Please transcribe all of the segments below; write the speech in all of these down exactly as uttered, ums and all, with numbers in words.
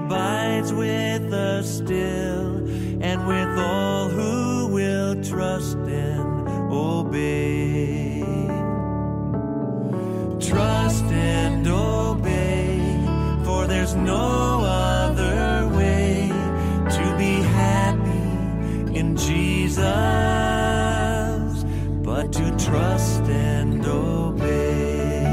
abides with us still, and with all who will trust and obey. Trust and obey, for there's no other way to be happy in Jesus but to trust and obey.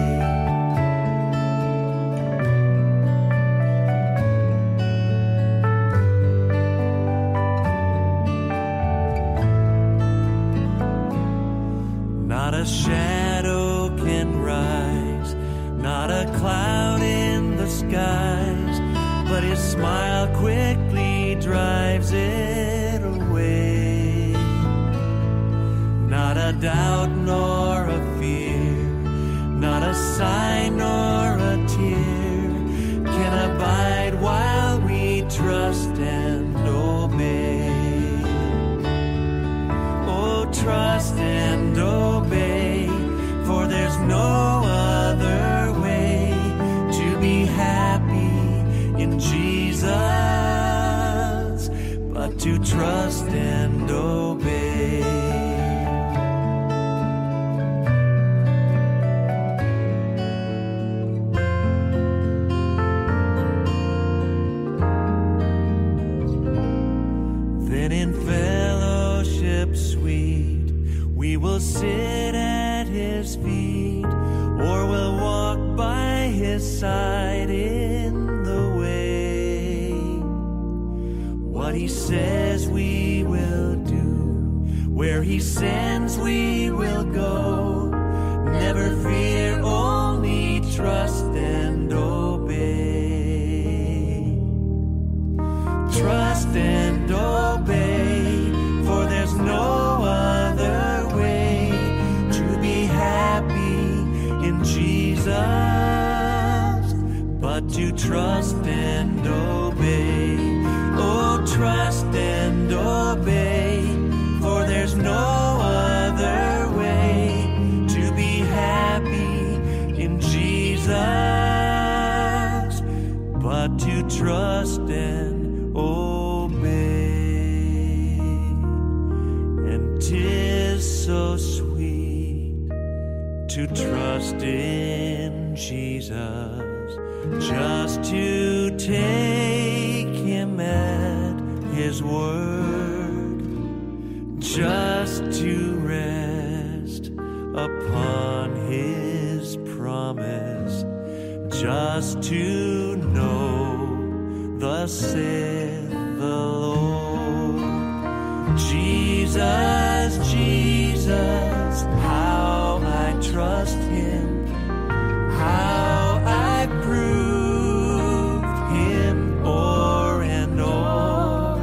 Not a shadow can rise, not a cloud in the skies, but his smile quickly drives it away. Not a doubt nor a fear, not a sign nor a tear can abide while we trust and obey. Oh, trust and obey, for there's no other way to be happy in Jesus but to trust and obey. Then in fellowship sweet we will sit at his feet, or we'll walk by his side in the way. What he says we will do, where he sends we will go. Never fear, only trust and obey. Trust and obey, for there's no other way to be happy in Jesus but to trust and obey. Oh, trust and obey, for there's no other way to be happy in Jesus but to trust and obey. And 'tis so sweet to trust in Jesus, just to take him at his word, just to rest upon his promise, just to know thus saith the Lord. Jesus, Jesus, how I trust him, how I proved him o'er and o'er.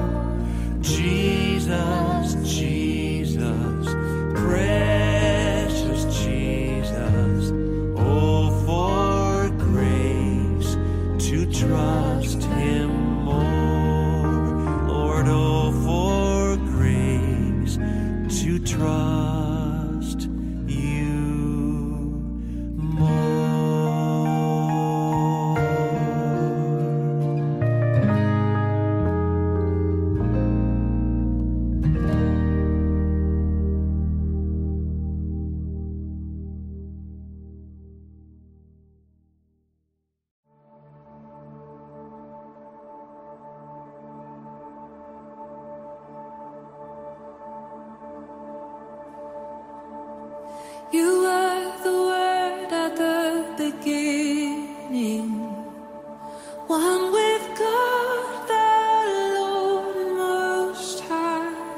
Jesus, Jesus, precious Jesus, oh, for grace to trust him more. Lord, oh, for grace to trust you more. You were the Word at the beginning, one with God the Lord Most High.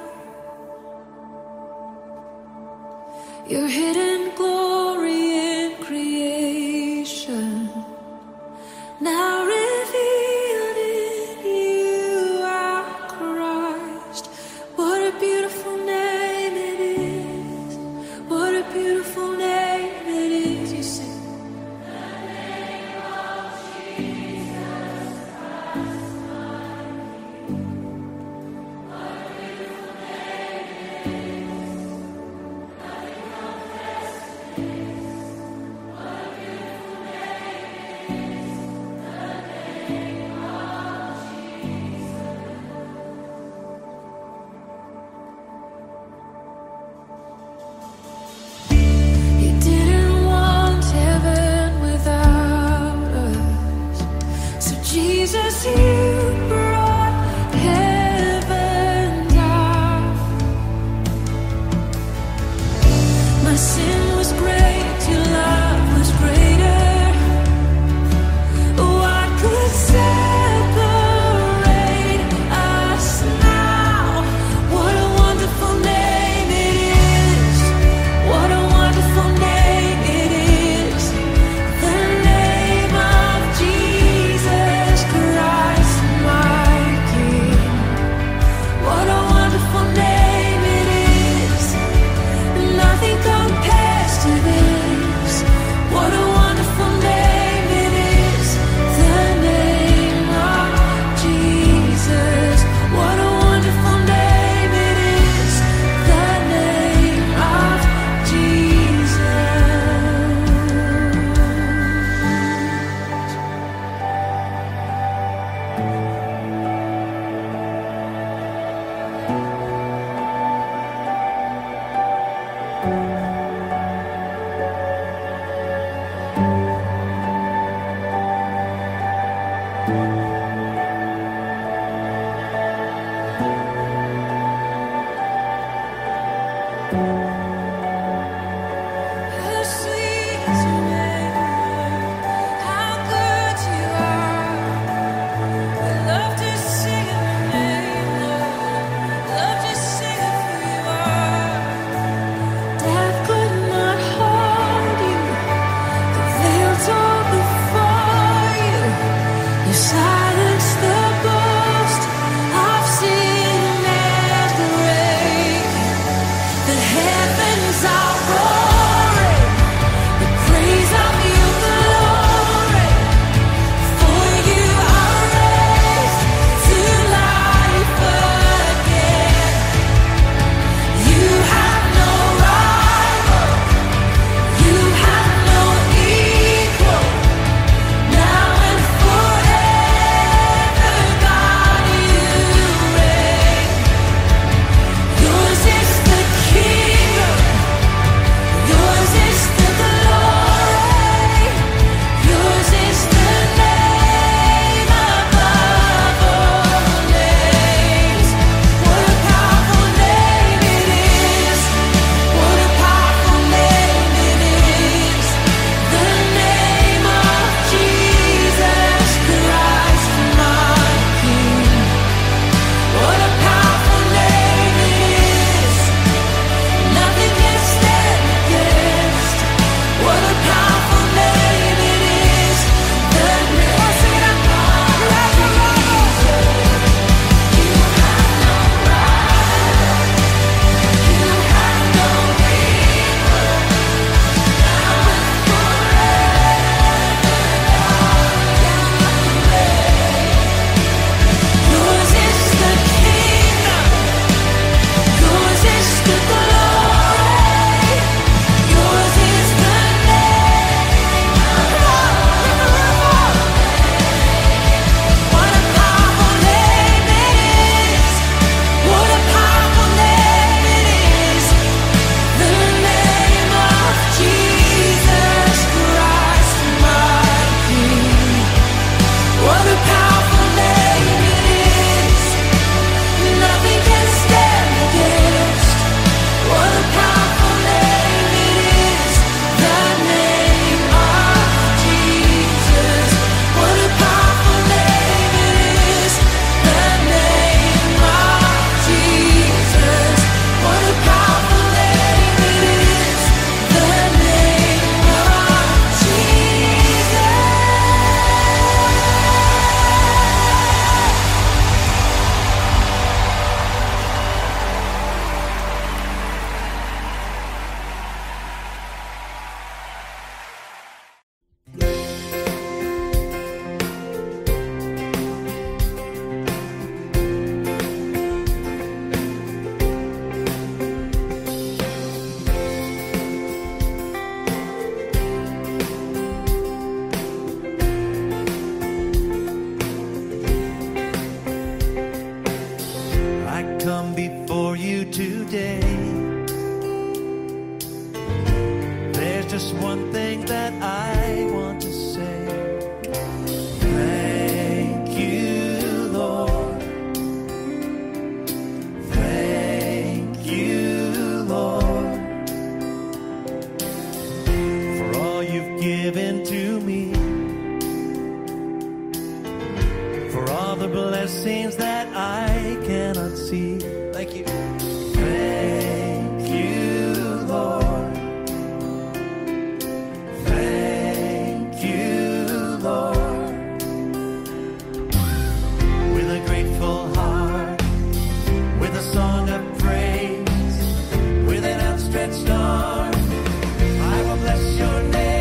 Your hidden glory in creation, now revealed in you, our Christ. What a beautiful name it is. What a beautiful name it is. You sing. The name of Jesus, Jesus, you brought heaven down. My sin was great, your love was greater. What could separate us now? What a wonderful name it is. What a wonderful name it is. The name of Jesus Christ, my King. What a wonderful name it is. Nothing compares to this. What a wonderful name it is. The name of Jesus. What a wonderful name it is. The name of How sweet is your name, how good you are. We love to sing your name, Lord. Love to sing of who you are. Death could not hold you. The veil tore before you. You silenced the boast of sin and grave. The heavens are roaring, the praise of your glory. For you are raised to life again. You have no rival, you have no equal, now and forever. all the blessings that I cannot see. Thank you. Thank you, Lord. Thank you, Lord. With a grateful heart, with a song of praise, with an outstretched arm, I will bless your name.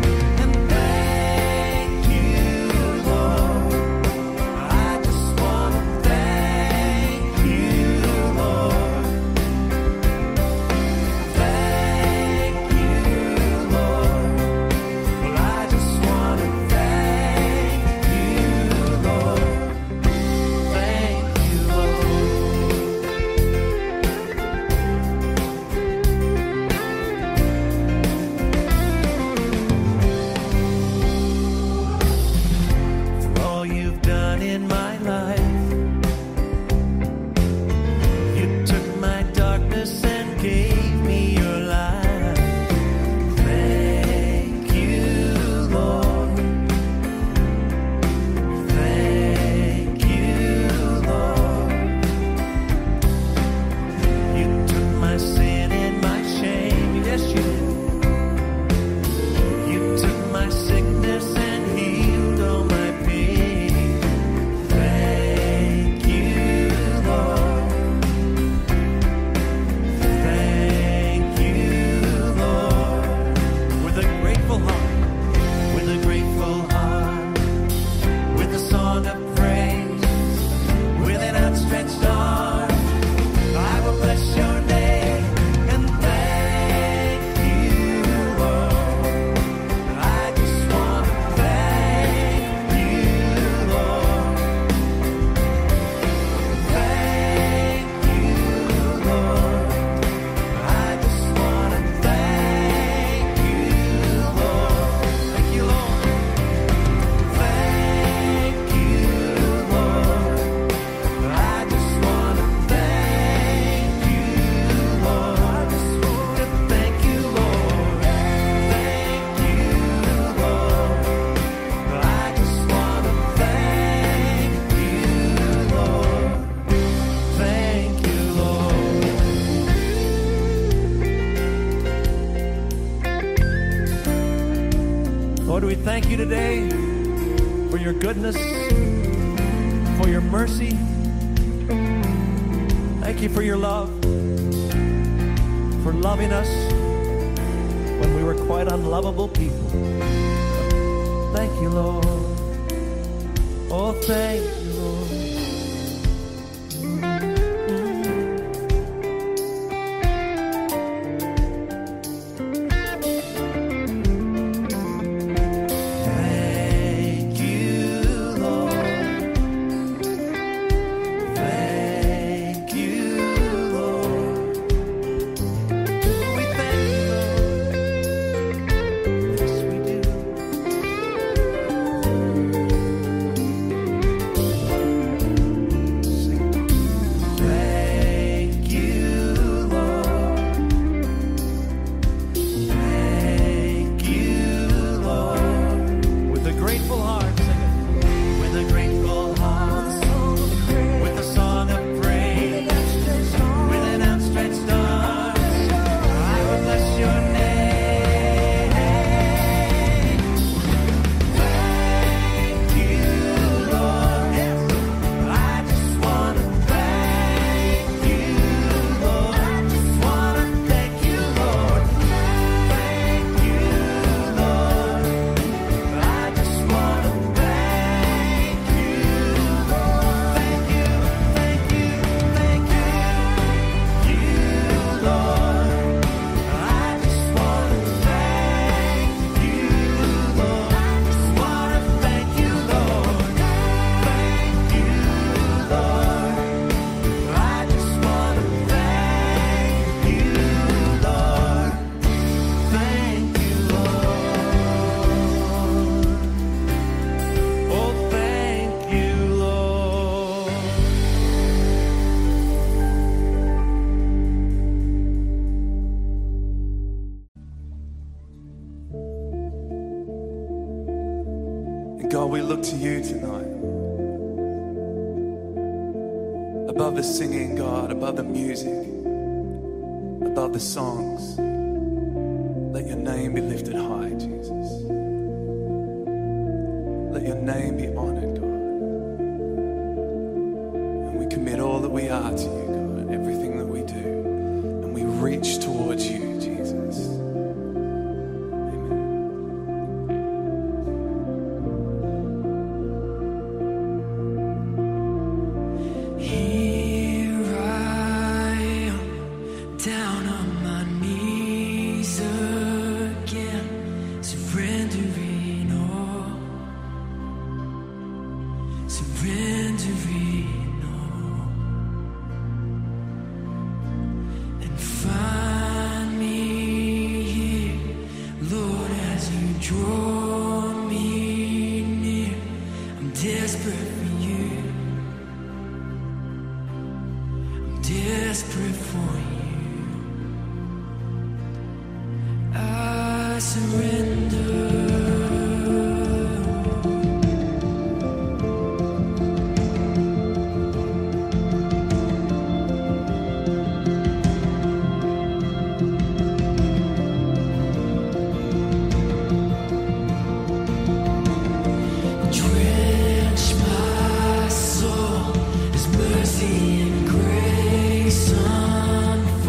Lord, we thank you today for your goodness, for your mercy. Thank you for your love, for loving us when we were quite unlovable people. Thank you, Lord. Oh, thank you, Lord. above the singing, God, above the music, above the songs. Let your name be lifted high, Jesus. Let your name be honored, God. And we commit all that we are to you, God, everything that we do. And we reach towards you, Jesus. Mercy and grace unfold.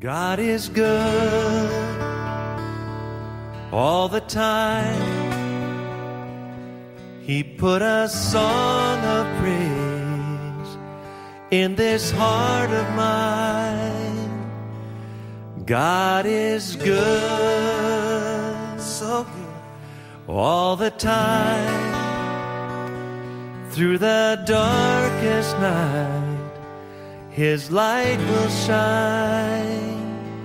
God is good all the time. He put a song of praise in this heart of mine. God is good, so good all the time. Through the darkest night, His light will shine.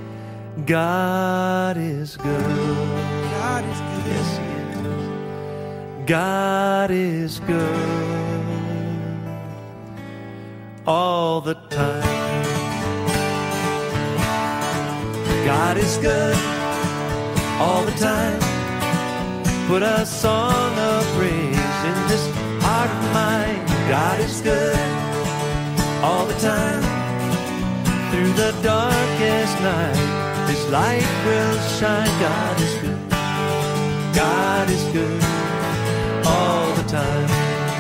God is good. God is good. Yes, He is. God is good all the time. God is good all the time. Put a song of praise in this heart of mine. God is good all the time. Through the darkest night, His light will shine. God is good. God is good all the time.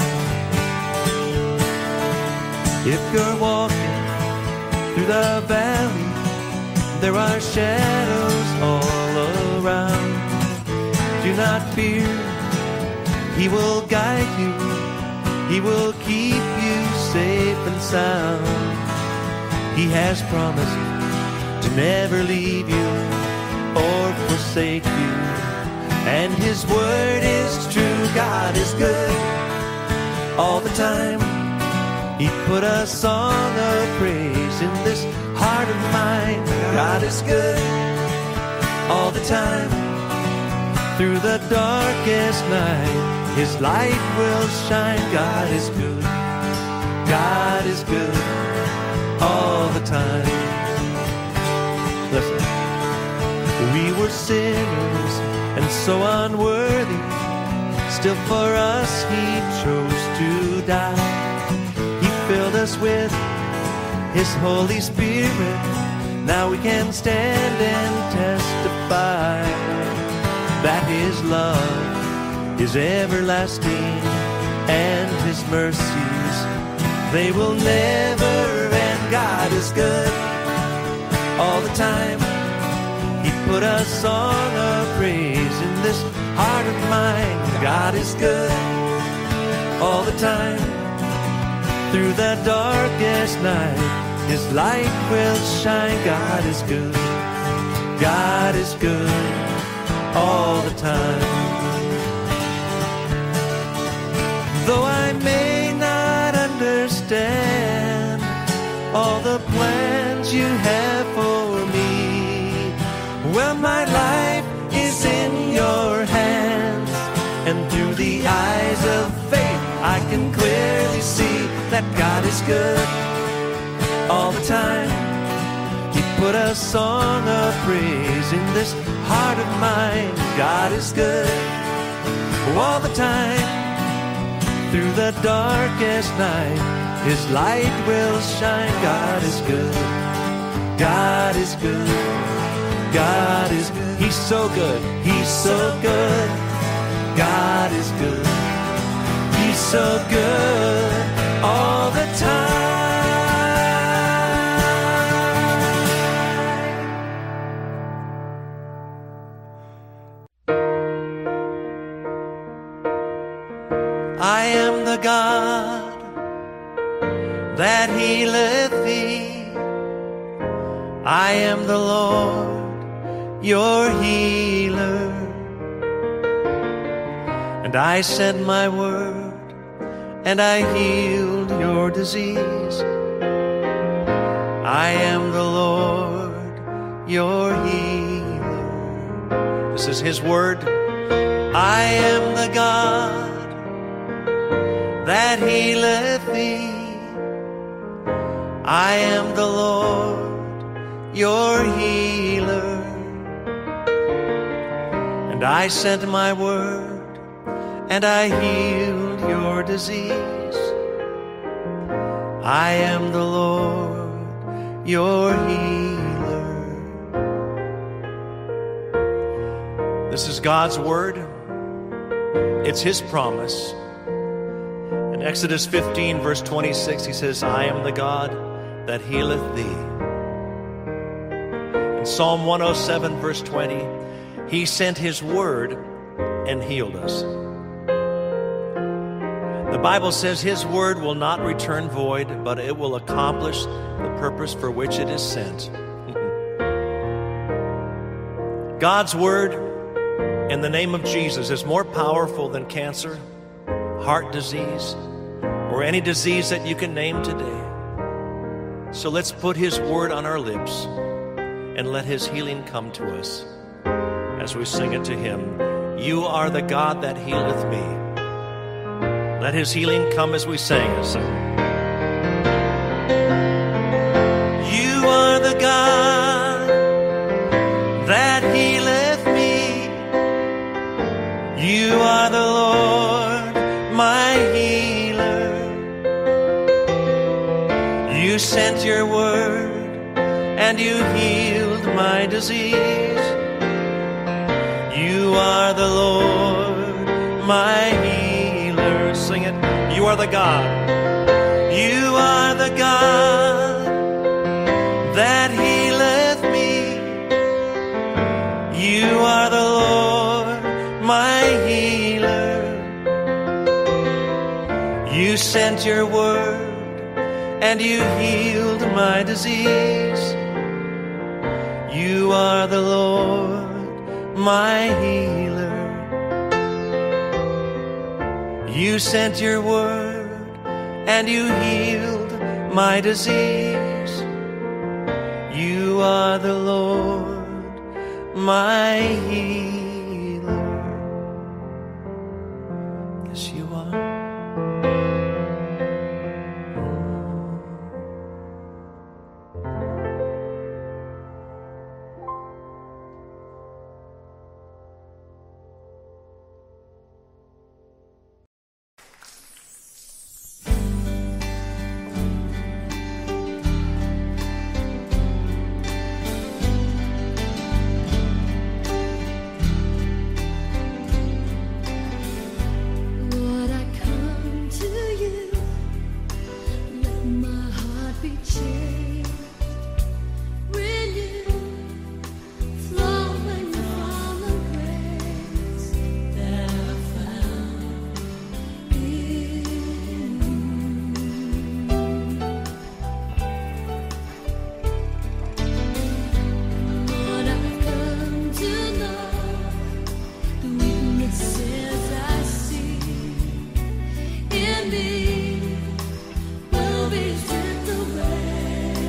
If you're walking through the valley, there are shadows all around. Do not fear, He will guide you. He will keep you safe and sound. He has promised to never leave you or forsake you, and His word is true. God is good all the time. He put a song of praise in this heart of mine. God is good all the time. Through the darkest night, His light will shine. God is good. God is good all the time. Listen. We were sinners and so unworthy. Still for us He chose to die. He filled us with His Holy Spirit. Now we can stand and testify that His love is everlasting, and His mercies, they will never end. God is good all the time. He put a song of praise in this heart of mine. God is good all the time. Through the darkest night, His light will shine. God is good. God is good all the time. Though I may not understand all the plans You have for me, well, my life is in Your hands, and through the eyes of faith I can clearly see that God is good all the time. He put a song of praise in this heart of mine. God is good all the time. Through the darkest night, His light will shine. God is good. God is good. God is good. He's so good. He's so good. God is good. He's so good all the time. I am the God that healeth thee. I am the Lord, your healer. And I sent my word, and I healed your disease. I am the Lord, your healer. This is His word. I am the God that healeth thee. I am the Lord, your healer. And I sent my word, and I healed your disease. I am the Lord, your healer. This is God's word. It's His promise. In Exodus fifteen, verse twenty-six, He says, I am the God that healeth thee. Psalm one oh seven, verse twenty, He sent His word and healed us. The Bible says His word will not return void, but it will accomplish the purpose for which it is sent. God's word in the name of Jesus is more powerful than cancer, heart disease, or any disease that you can name today. So let's put His word on our lips and let His healing come to us as we sing it to Him. You are the God that healeth me. Let His healing come as we sing it. So. You are the God that healeth me. You are the Lord, my healer. You sent your word and you healed my disease. You are the Lord, my healer. Sing it. You are the God. You are the God that healeth me. You are the Lord, my healer. You sent your word and you healed my disease. You are the Lord, my healer. You sent your word and you healed my disease. You are the Lord, my healer. Yes, you are. Will be stripped away.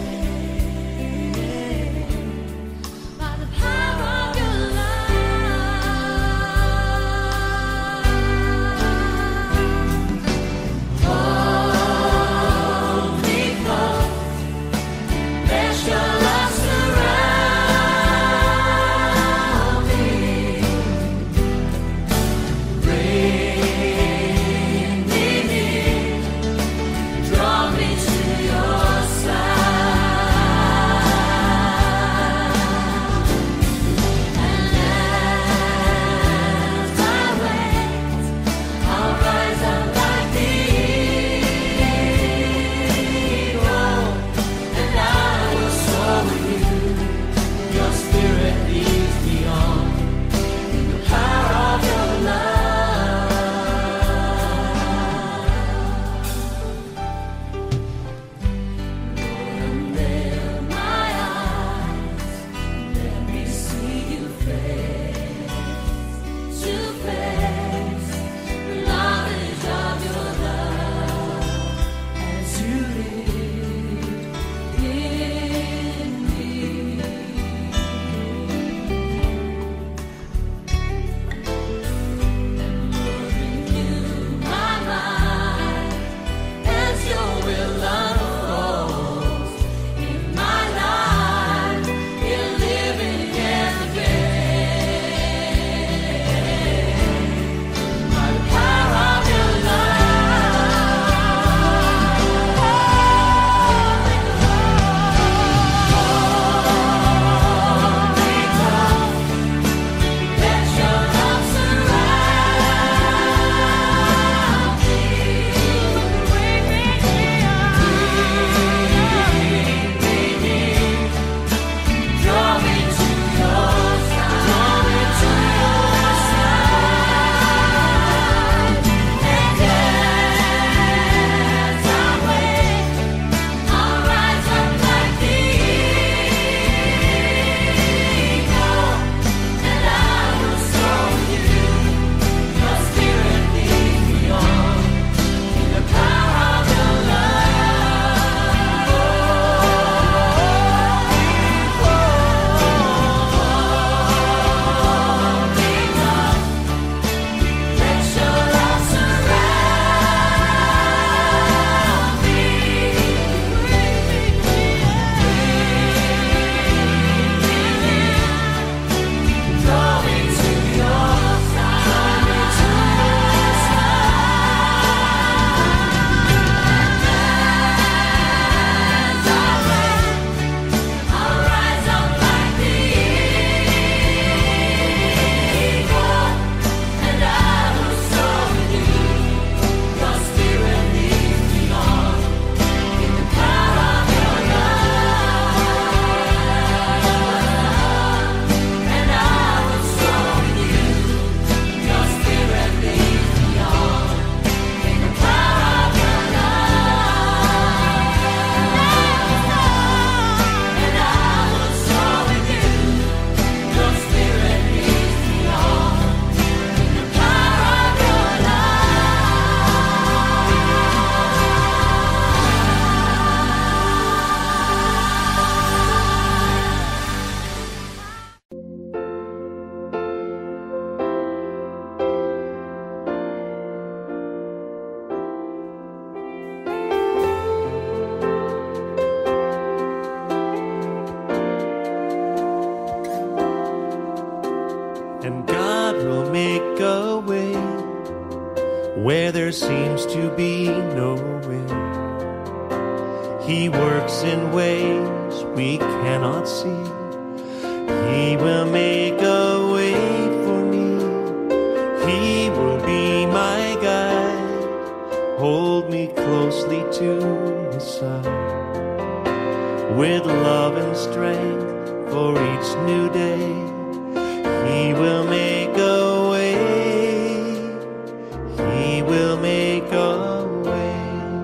there seems to be no wind. He works in ways we cannot see. He will make a way for me. He will be my guide, hold me closely to his side. With love and strength for each new day, he will make a way. He will make a way.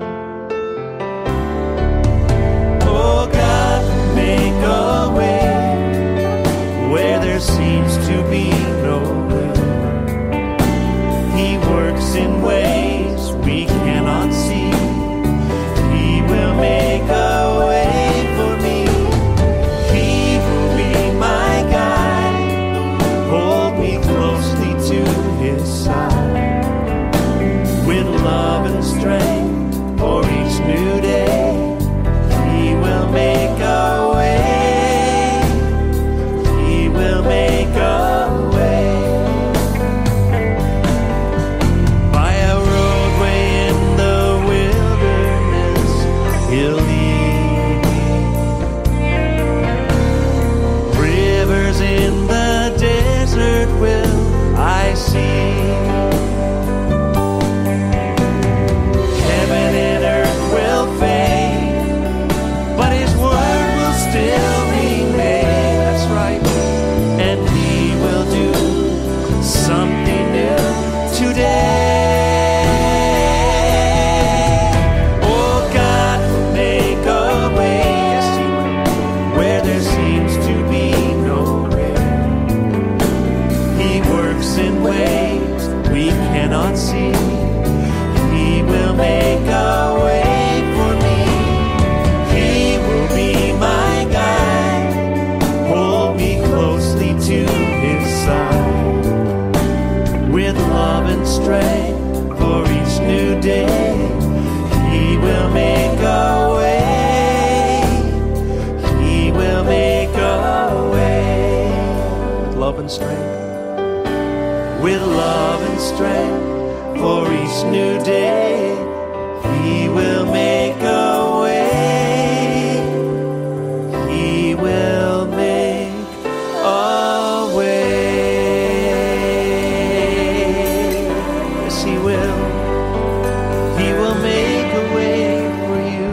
Oh, God, make a way where there seems to be no way. He works in ways we cannot see. He will make a way. With love and strength for each new day, he will make a way. He will make a way. By a roadway in the wilderness, he'll lead me. Rivers in the desert will I see. With love and strength for each new day, he will make a way. He will make a way. Yes, he will. He will make a way for you.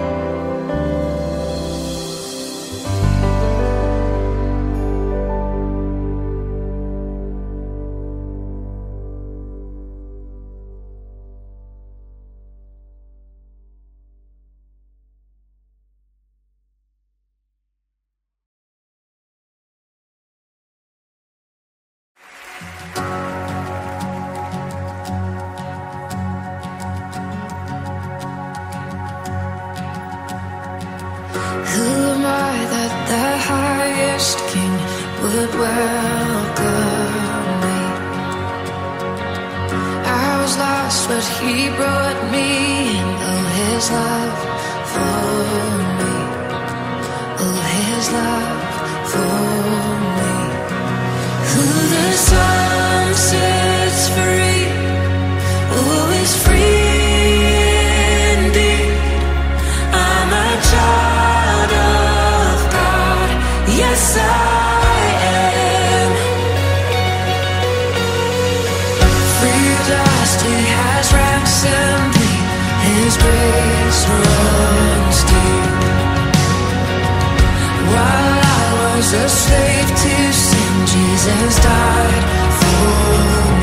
But he brought me in, oh, his love for me, oh, his love for me. Who the Son sets free, oh, is free indeed. I'm a child of God, yes I am. Free at last, he has ransomed me, his grace runs deep. While I was a slave to sin, Jesus died for me.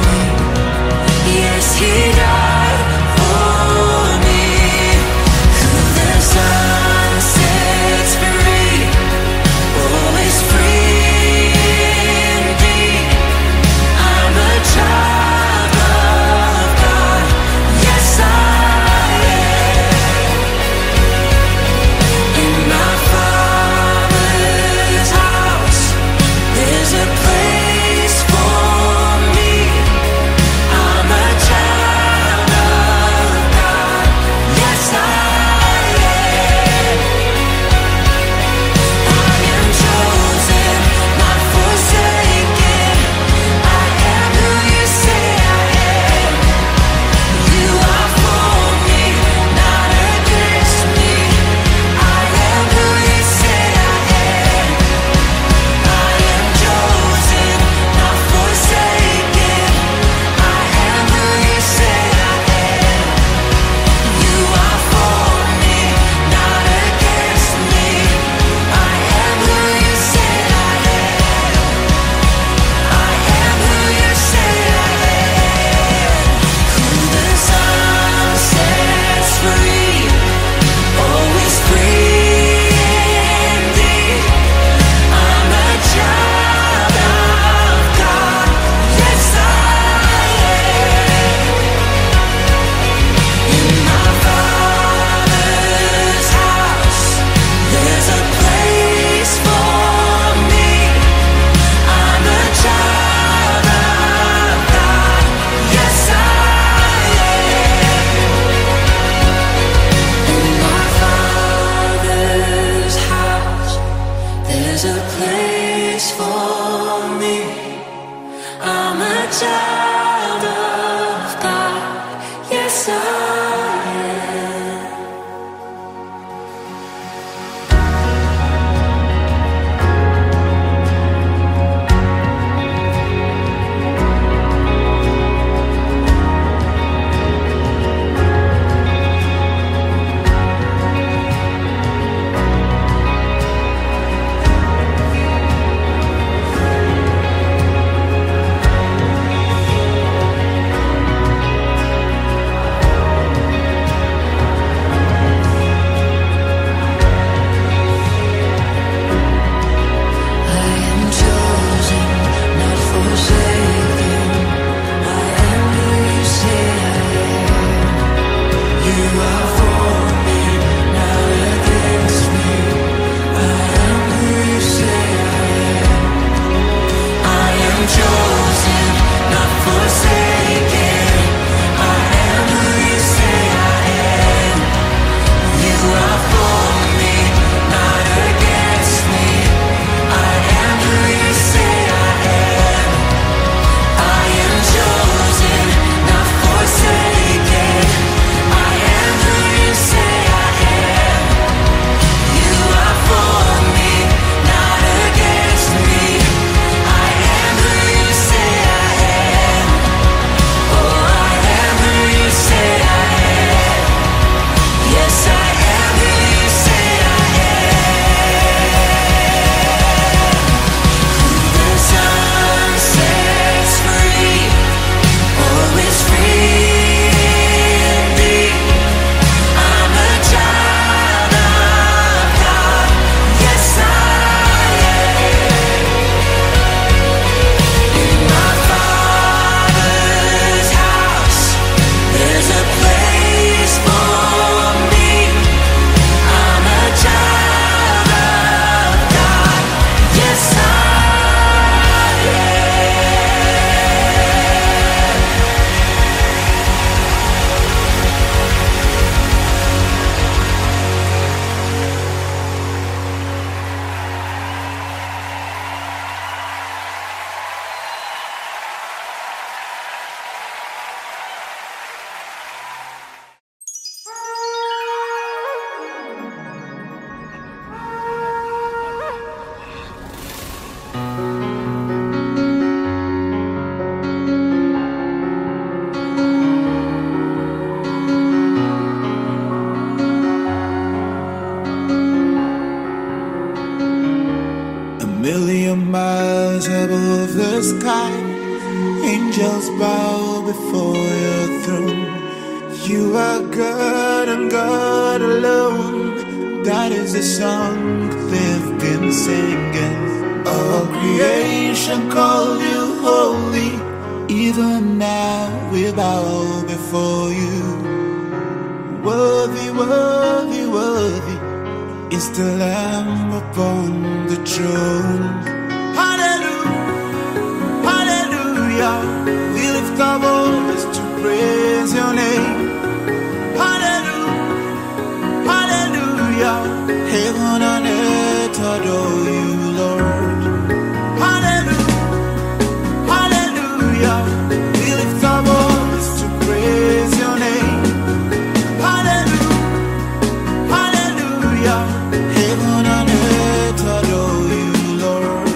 million miles above the sky, angels bow before your throne. You are God and God alone. That is the song they've been singing. All creation call you holy. Even now we bow before you. Worthy, worthy, worthy is the Lamb upon the throne. Hallelujah, hallelujah. We lift our voice to praise your name. Hallelujah, hallelujah. Heaven and earth adore you, Lord. Hallelujah, hallelujah. We lift our voice to praise your name. Hallelujah, hallelujah. Heaven and earth adore you, Lord.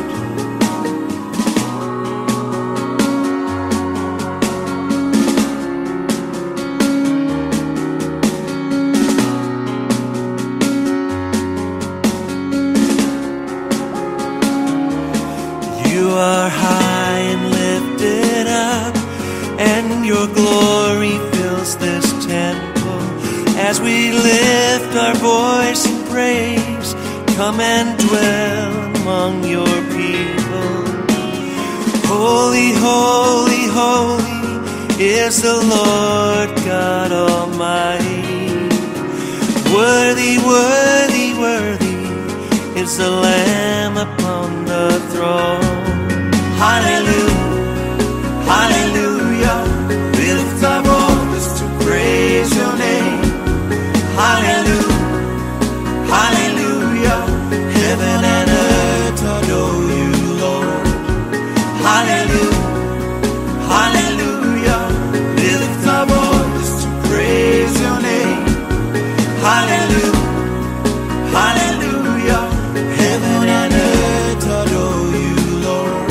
You are high and lifted up, and your glory fills this temple. As we lift our voice in praise, come and dwell among your people. Holy, holy, holy is the Lord God Almighty. Worthy, worthy, worthy is the Lamb upon the throne. Hallelujah, hallelujah. We lift our voice to praise your name. Hallelujah, hallelujah. Heaven and earth adore you, Lord. Hallelujah, hallelujah. We lift our voice to praise your name. Hallelujah, hallelujah. Heaven and earth adore you, Lord.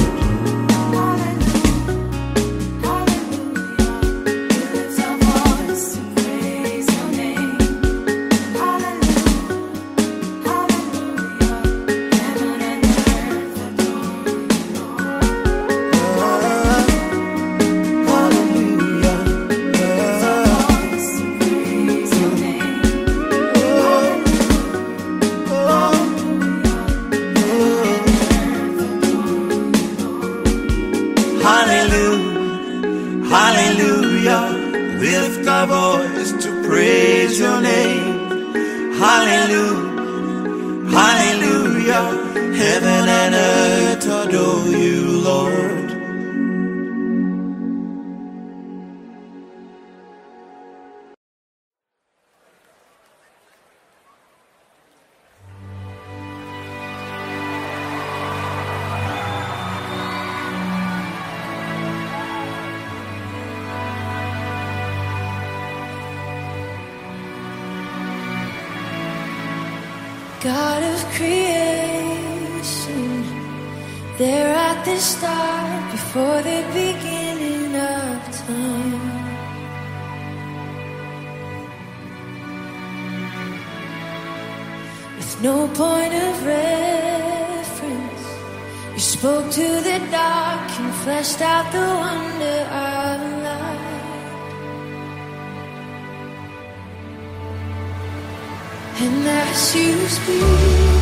Hallelujah, hallelujah. We lift our voice to praise your name. Hallelujah, hallelujah. Heaven and earth adore you, Lord. God of creation, there at the start, before the beginning of time. With no point of reference, you spoke to the dark and fleshed out the wonder of life. And as you speak,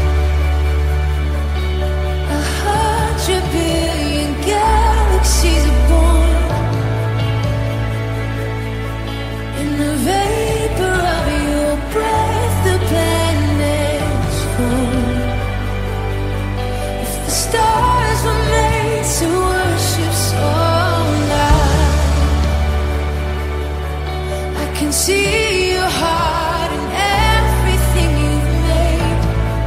a hundred billion galaxies are born. In the vapor of your breath, the planets form. If the stars were made to worship so loud, I can see your heart in everything you've made.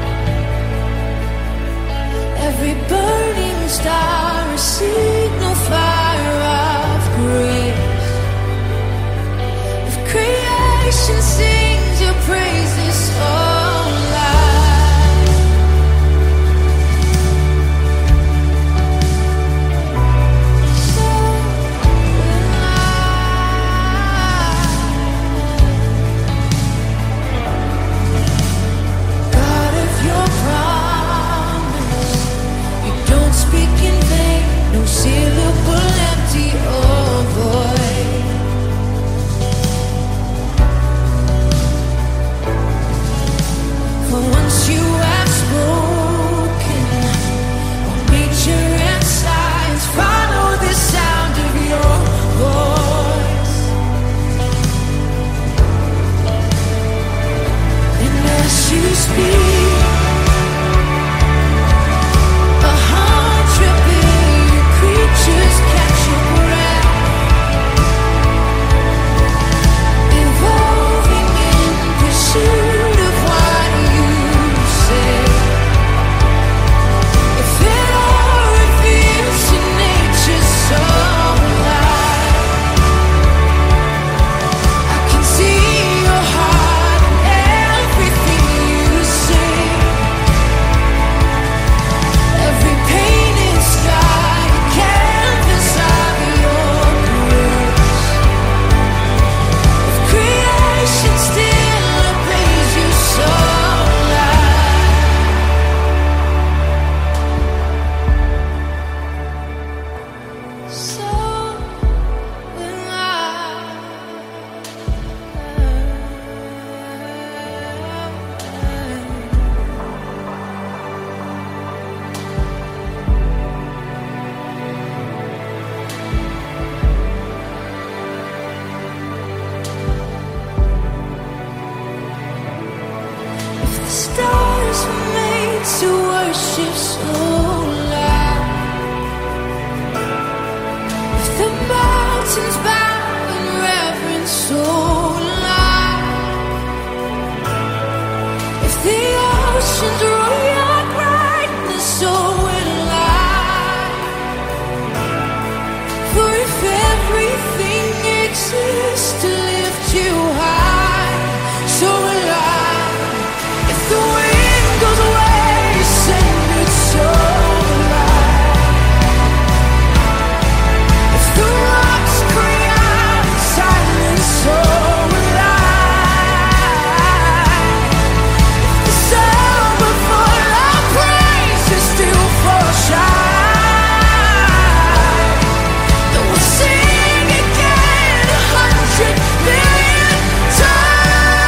speak, a hundred billion creatures catch your breath, evolving in pursuit of what you say. If it all reveals to nature's soul alive, I can see your heart in everything you say. Every painted sky, a canvas of your grace. If creation still obeys you so alive, so will I. If the stars were made to worship so loud, if the mountains bow in reverence so loud, if the oceans roar your brightness, so will I. For if everything exists to lift you high, so will I. If the wind goes away, send it so alive. If the rocks cry out in silence, so will I. If the sun will fall, our praises still fall shine, then we'll sing again a hundred million times.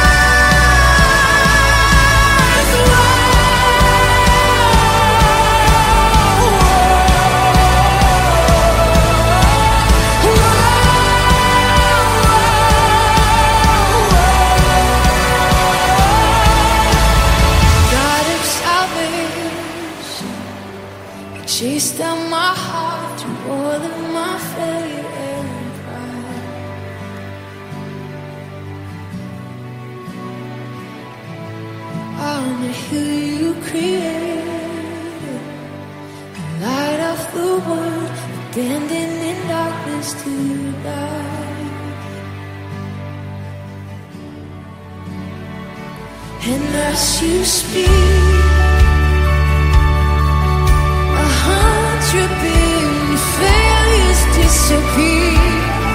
God of salvation, you chased down my heart through all of my failure and pride. On the hill you created, the light of the world, abandoned in darkness to die. And as you speak, a hundred billion failures disappear.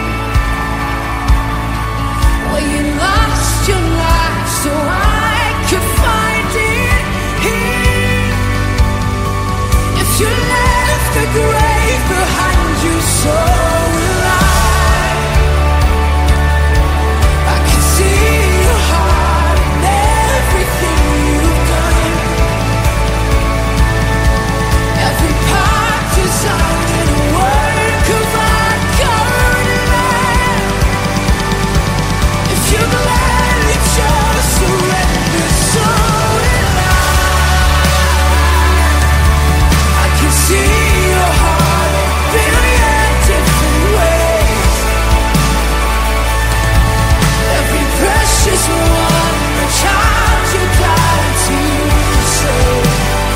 Well, you lost your life so I could find it here. If you left the grave behind you, so will I. I can see your heart in everything you've done. Every part designed in a work of art, covered in light. If you gladly chose surrender, so will I. I can see your heart in a billion different ways. Every precious one, a child you died to save.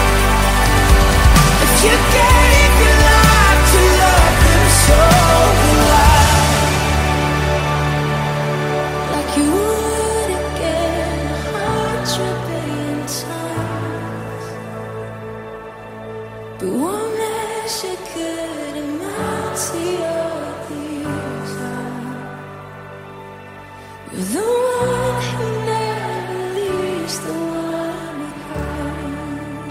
If you gave your life to love them, so will I. Like you would again a hundred billion times, but one measure could amount to your desire. You're the one who never leaves the one behind.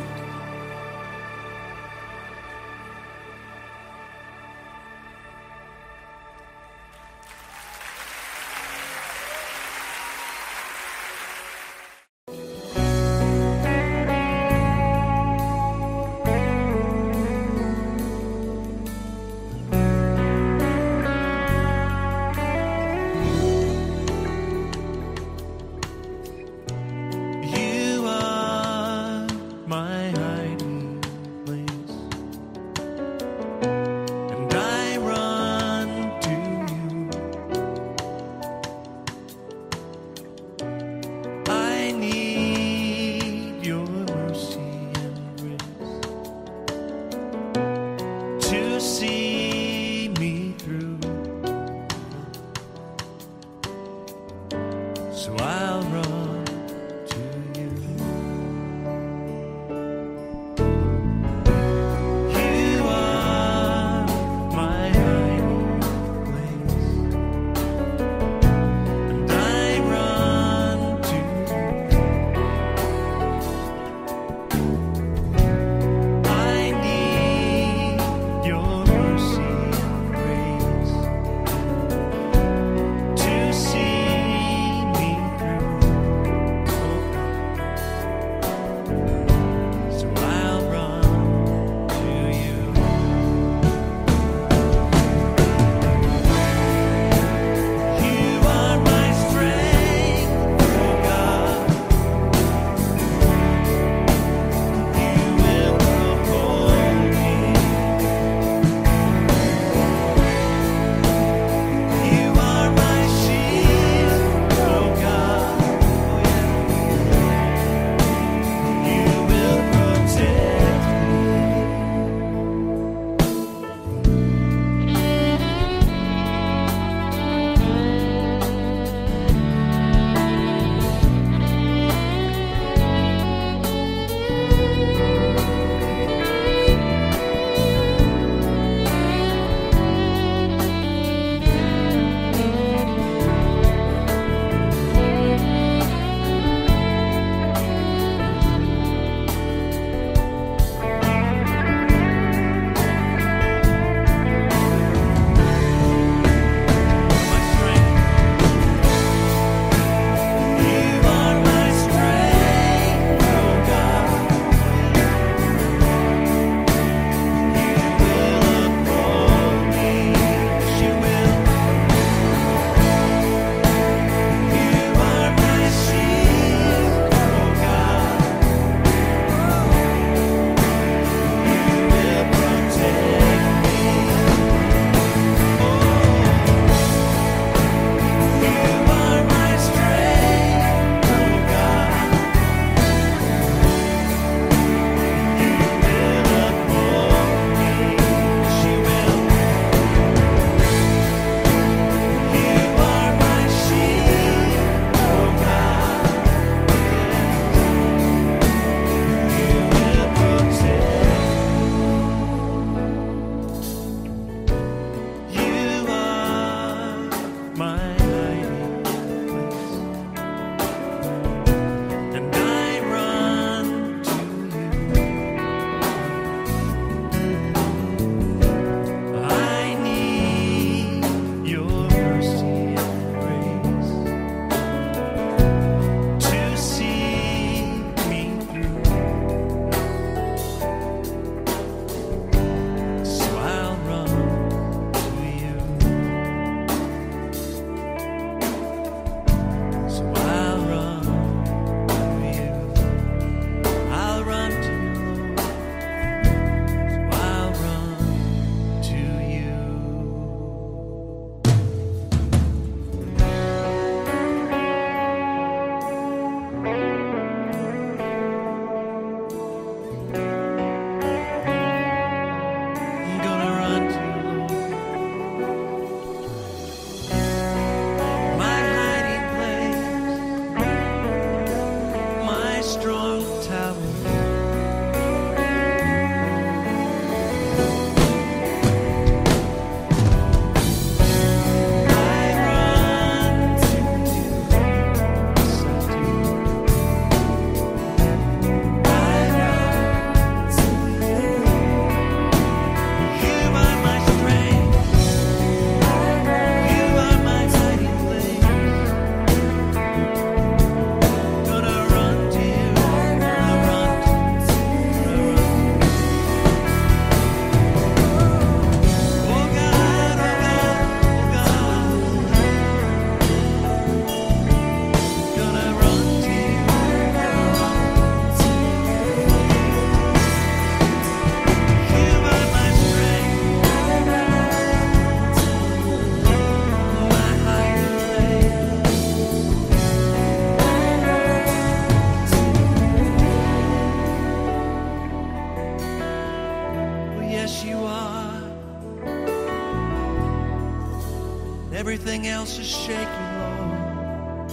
everything else is shaking, Lord.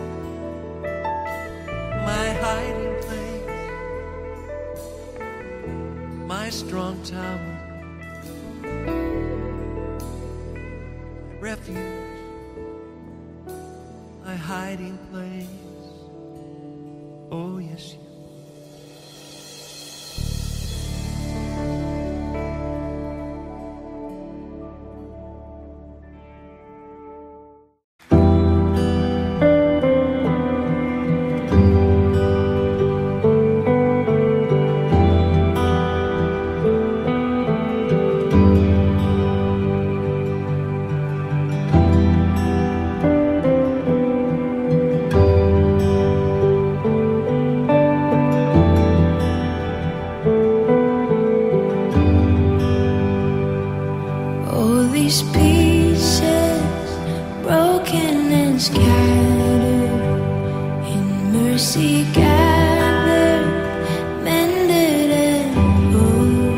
My hiding place, my strong tower, my refuge, my hiding place. Oh, yes, you. These pieces broken and scattered, in mercy gathered, mended and whole,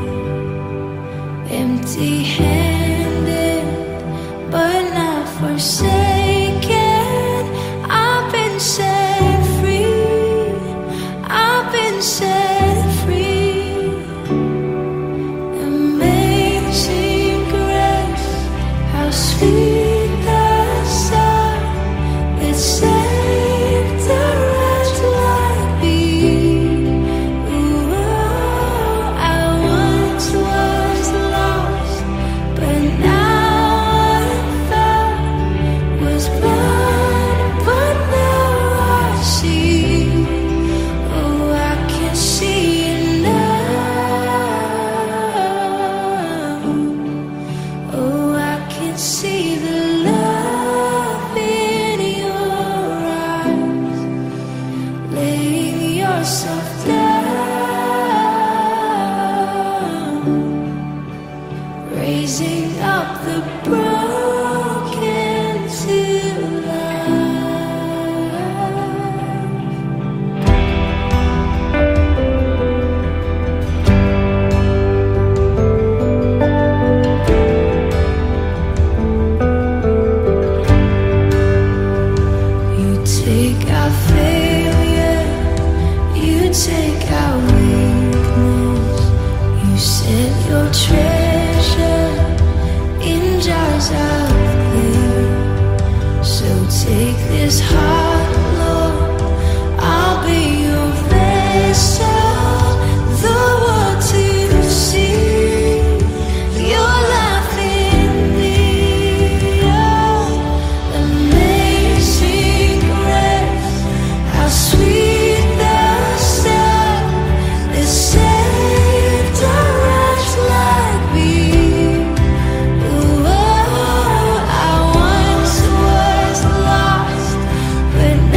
empty-handed but not forsaken. I've been set free, I've been set free. Sweet the sound that saved a wretch like me. Ooh, I once was lost, but now I'm found. Was blind, but now I see. Oh, I can see it now. Oh, I can see the love in your eyes, laying yourself down, raising up the broken to life. Take our failure, you take our weakness. You set your treasure in jars of clay. So take this heart, Lord, I'll be your vessel, the world to see your life in me. Oh, amazing grace, how sweet the sound that saved a wretch like me. Ooh, oh, I once was lost, but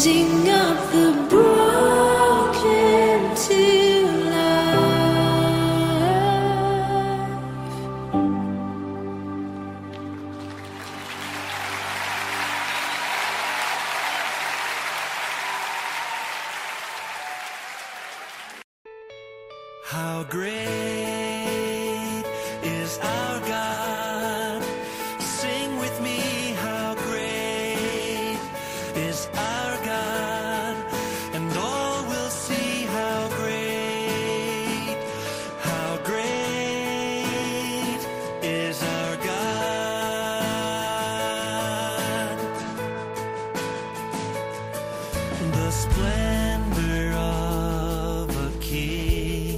raising up the broken to life. How great is our God? Sing with me, how great is our God, and all will see how great, how great is our God. The splendor of a king,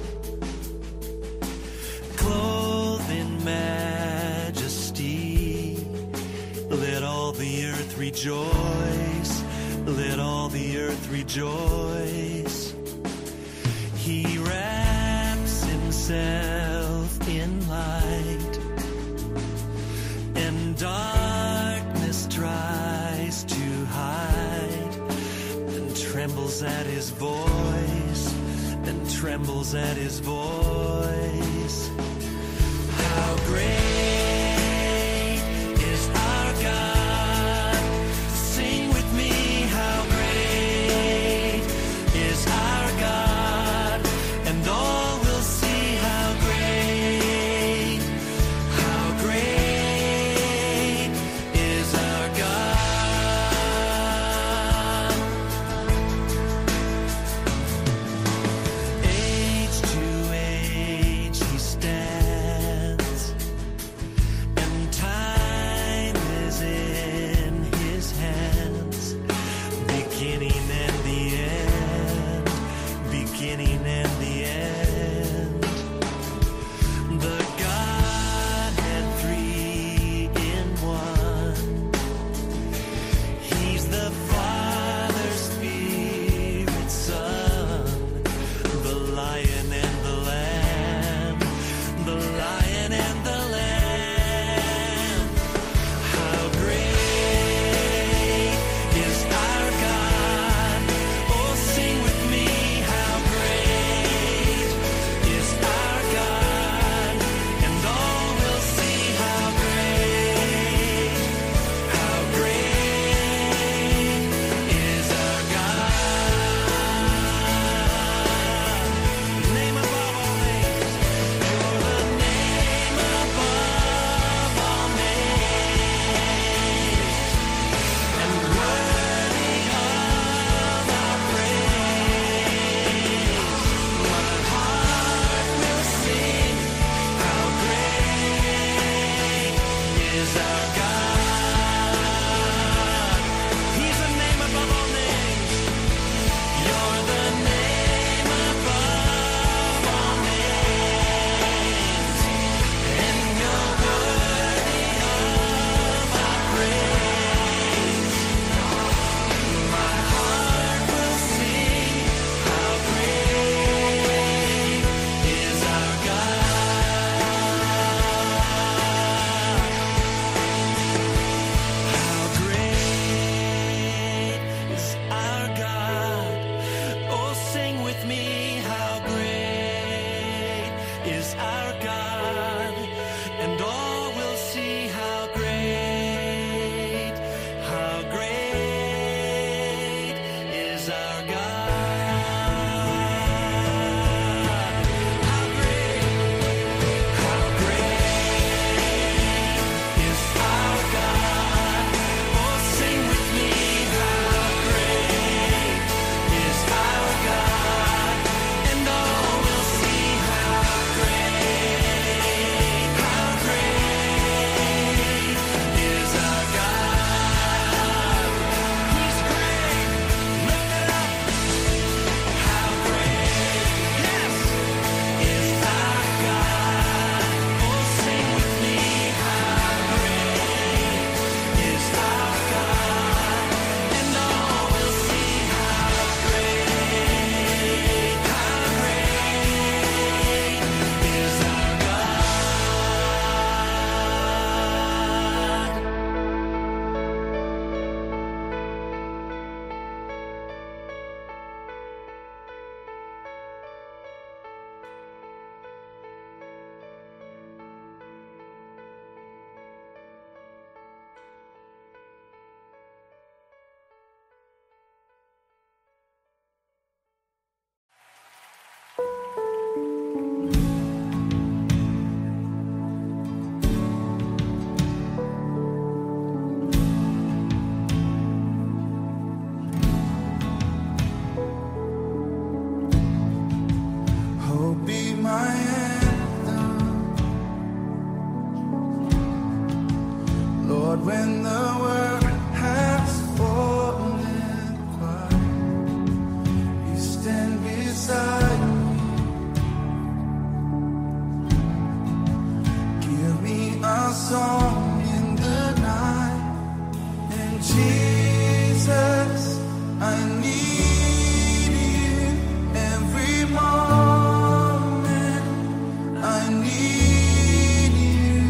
clothed in majesty. Let all the earth rejoice, let all the earth rejoice. He wraps himself in light, and darkness tries to hide, and trembles at his voice, and trembles at his voice. How great is our God? Sing with me, how great is our God, and all will see how great, how great is our God. Age to age he stands, Lord, when the world has fallen quiet, you stand beside me. Give me a song in the night, and Jesus, I need you every moment. I need you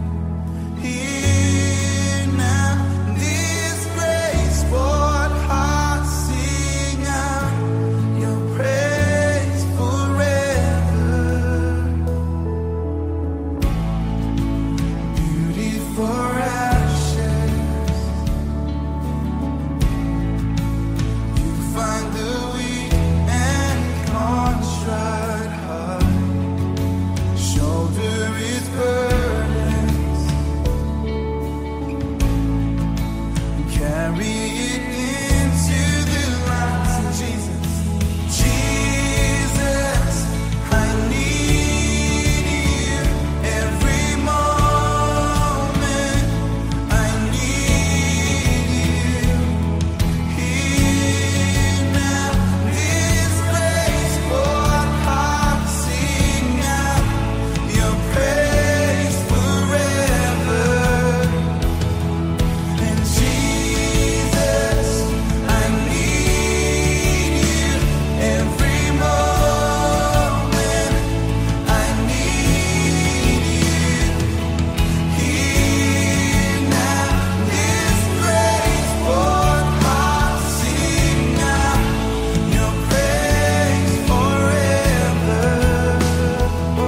here now. This grace for heart sing out your praise forever. Beauty for ashes, you find the weak and contrite heart. Shoulder its burdens, carry it into the light. Jesus, Jesus, I need you every moment. I need you here now. This grace for heart sing out your praise forever. And Jesus, I need you every moment. I need you here now. This grace for heart sing out your praise forever. Oh.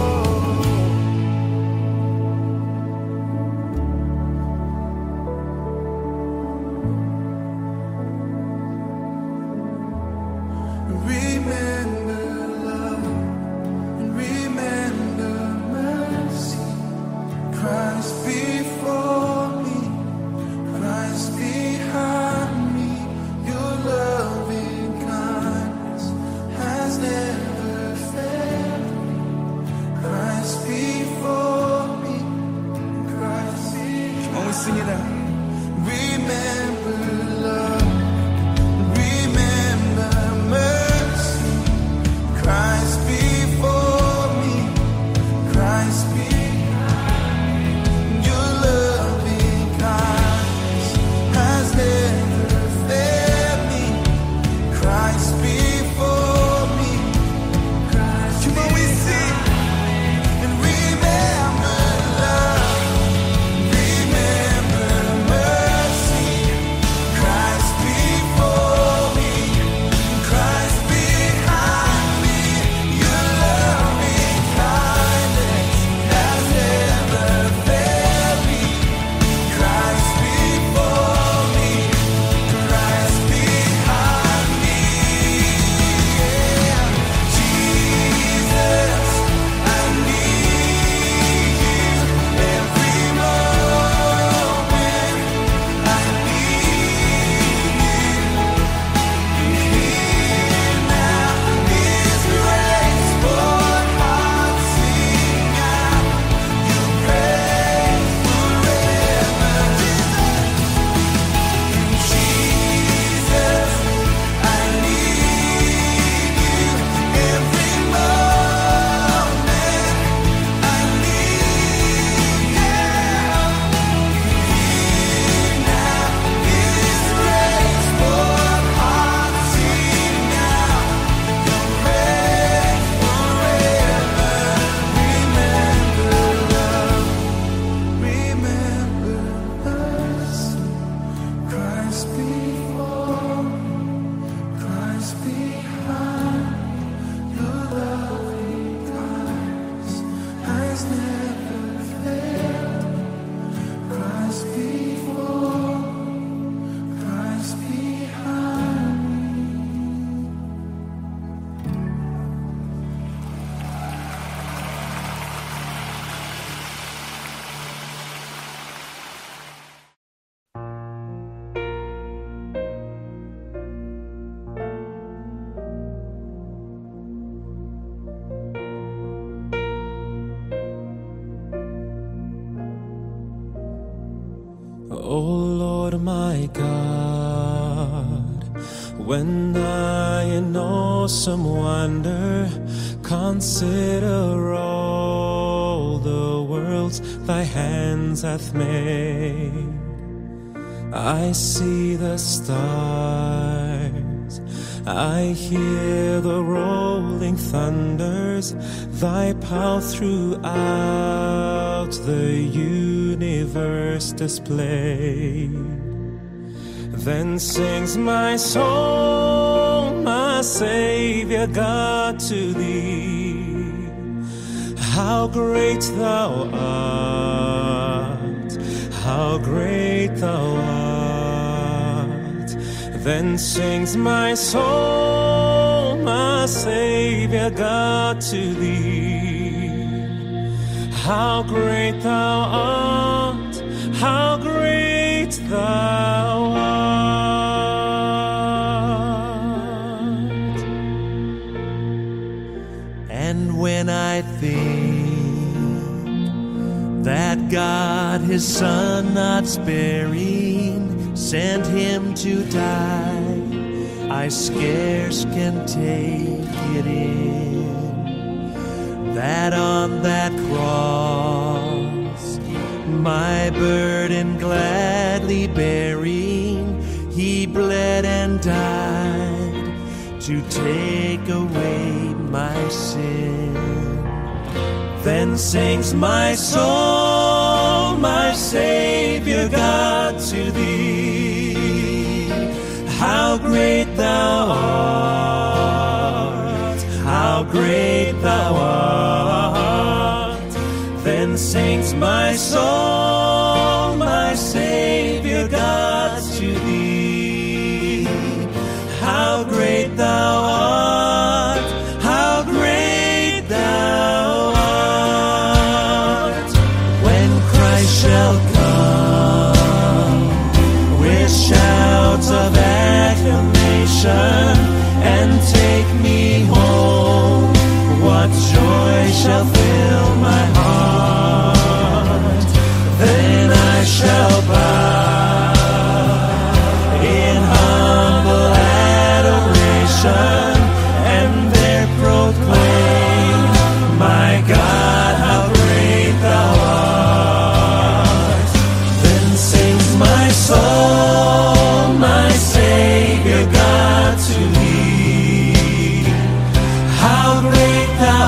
Remember love and remember mercy. Christ before me, Christ behind me. Your loving kindness has never failed me. Christ before me, Christ behind me. When we sing it out. Remember love, remember mercy. Christ before me, Christ behind me. Your loving kindness has never failed me. Christ before me, Christ. Come on, we sing and remember love, remember O Lord my God, when I in awesome wonder consider all the worlds thy hands hath made, I see the stars, I hear the rolling thunders, thy power throughout the universe displayed. Then sings my soul, my Savior God, to thee, how great thou art, how great thou art. Then sings my soul, my Savior God, to thee, how great thou art, how great thou art. And when I think that God his Son not sparing sent him to die, I scarce can take it in, that on that cross, my burden gladly bearing, he bled and died to take away my sin. Then sings my soul, my Savior God, to thee, how great thou art, how great thou art. Then sings my soul, my Savior God, to thee, how great thou art, how great thou art. When Christ shall come with shouts of acclamation and take me home, what joy shall fill my heart. Then I shall bow in humble adoration and there proclaim, my God, how great thou art. Then sings my soul, my Savior God, to thee, how great thou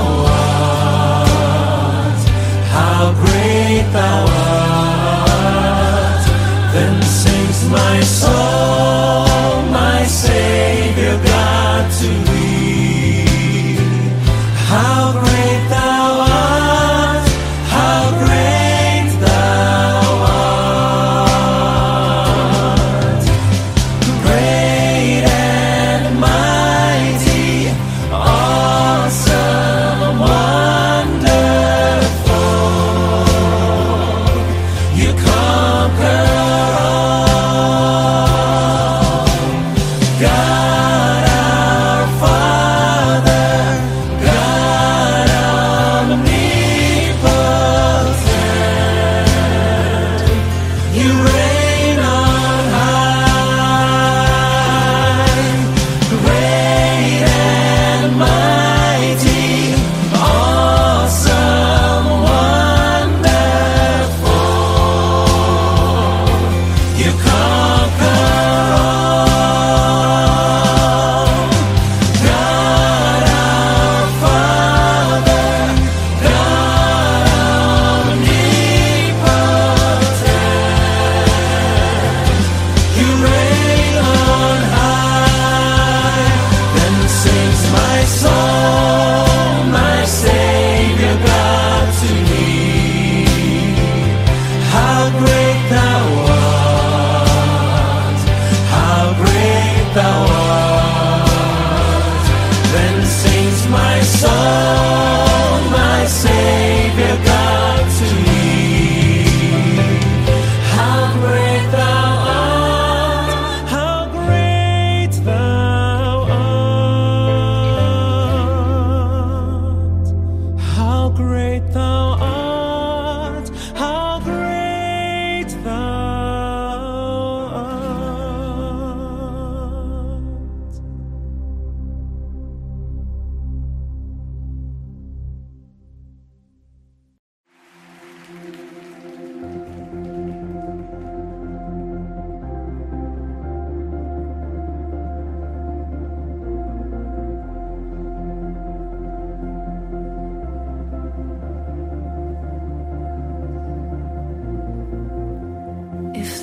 art, how great thou art. Then sings my soul, my Savior God, to thee, how great thou art, how great thou art. Great and mighty, awesome, wonderful, you conquer all. God our Father, God omnipotent, you reign on high. Great and mighty, awesome, wonderful, you conquer all. God our Father, God omnipotent, you reign on high. Then sings my soul, my Savior God, to thee, how great thou art, how great thou art. Then sings my soul, my Savior God, to thee, how great thou art, how great thou art, how great thou art, how great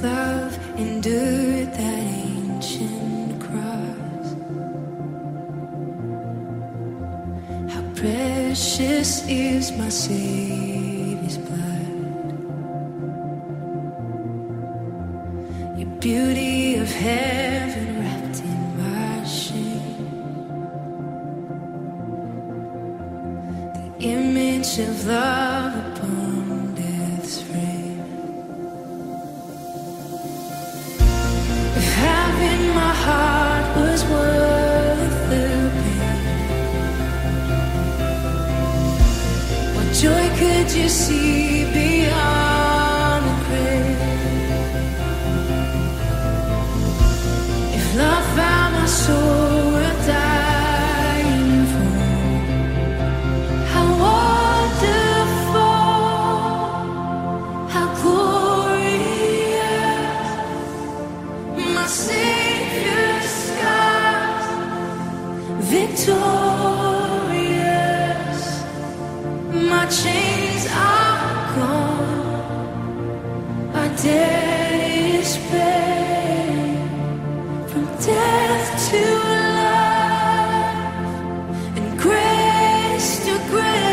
love endured that ancient cross. How precious is my Savior's blood. Your beauty of heaven wrapped in my shame. The image of love upon death's frame. If having my heart was worth the pain, what joy could you see beyond the grave? If love found my soul worth dying for, how wonderful, how glorious, my Savior's scars, victorious, my chains are gone, my debt is paid, from death to life, and grace to grace.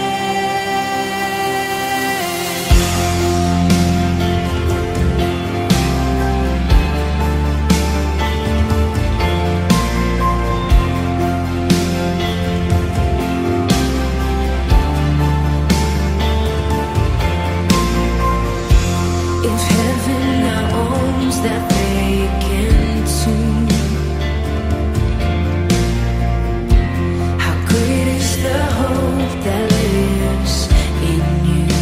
If heaven now owns that vacant tomb, how great is the hope that lives in you.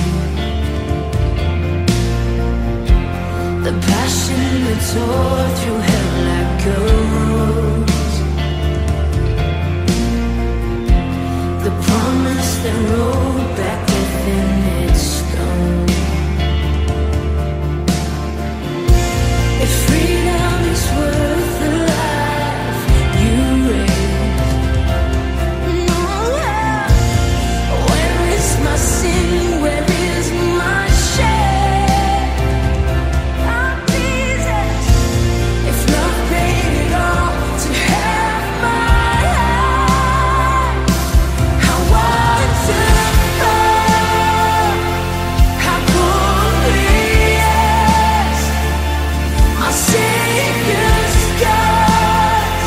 The passion that tore through hell like gold, the promise that rolled back death in its stone. If freedom is worth the life you raised, where is my sin? Where is my shame? Oh, Jesus, if love paid it all to have my life, how wonderful, how glorious, my Savior's scars,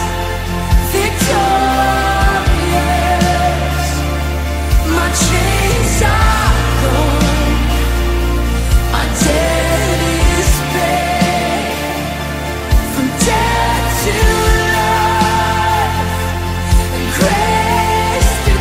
victorious, my chains are gone, my debt is paid, from death to life, and grace to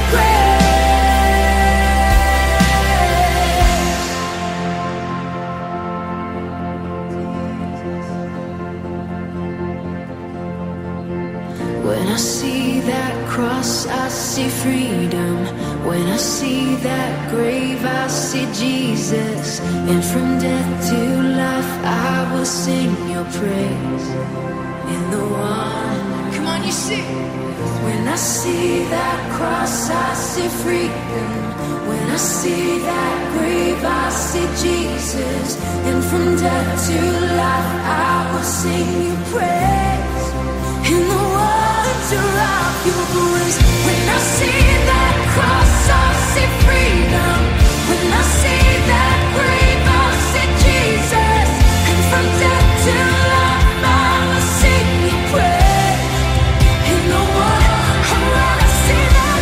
When I see that cross, I see freedom. When I see that grave, I see Jesus. And from death to life, I will sing your praise. In the one, come on, you sing. When I see that cross, I see freedom. When I see that grave, I see Jesus. And from death to life, I will sing your praise. In the wonder of your grace. When I see that cross, I see freedom. When I see that grave, I see Jesus. And from death to life, I will sing your praise. In the wonder, when I see that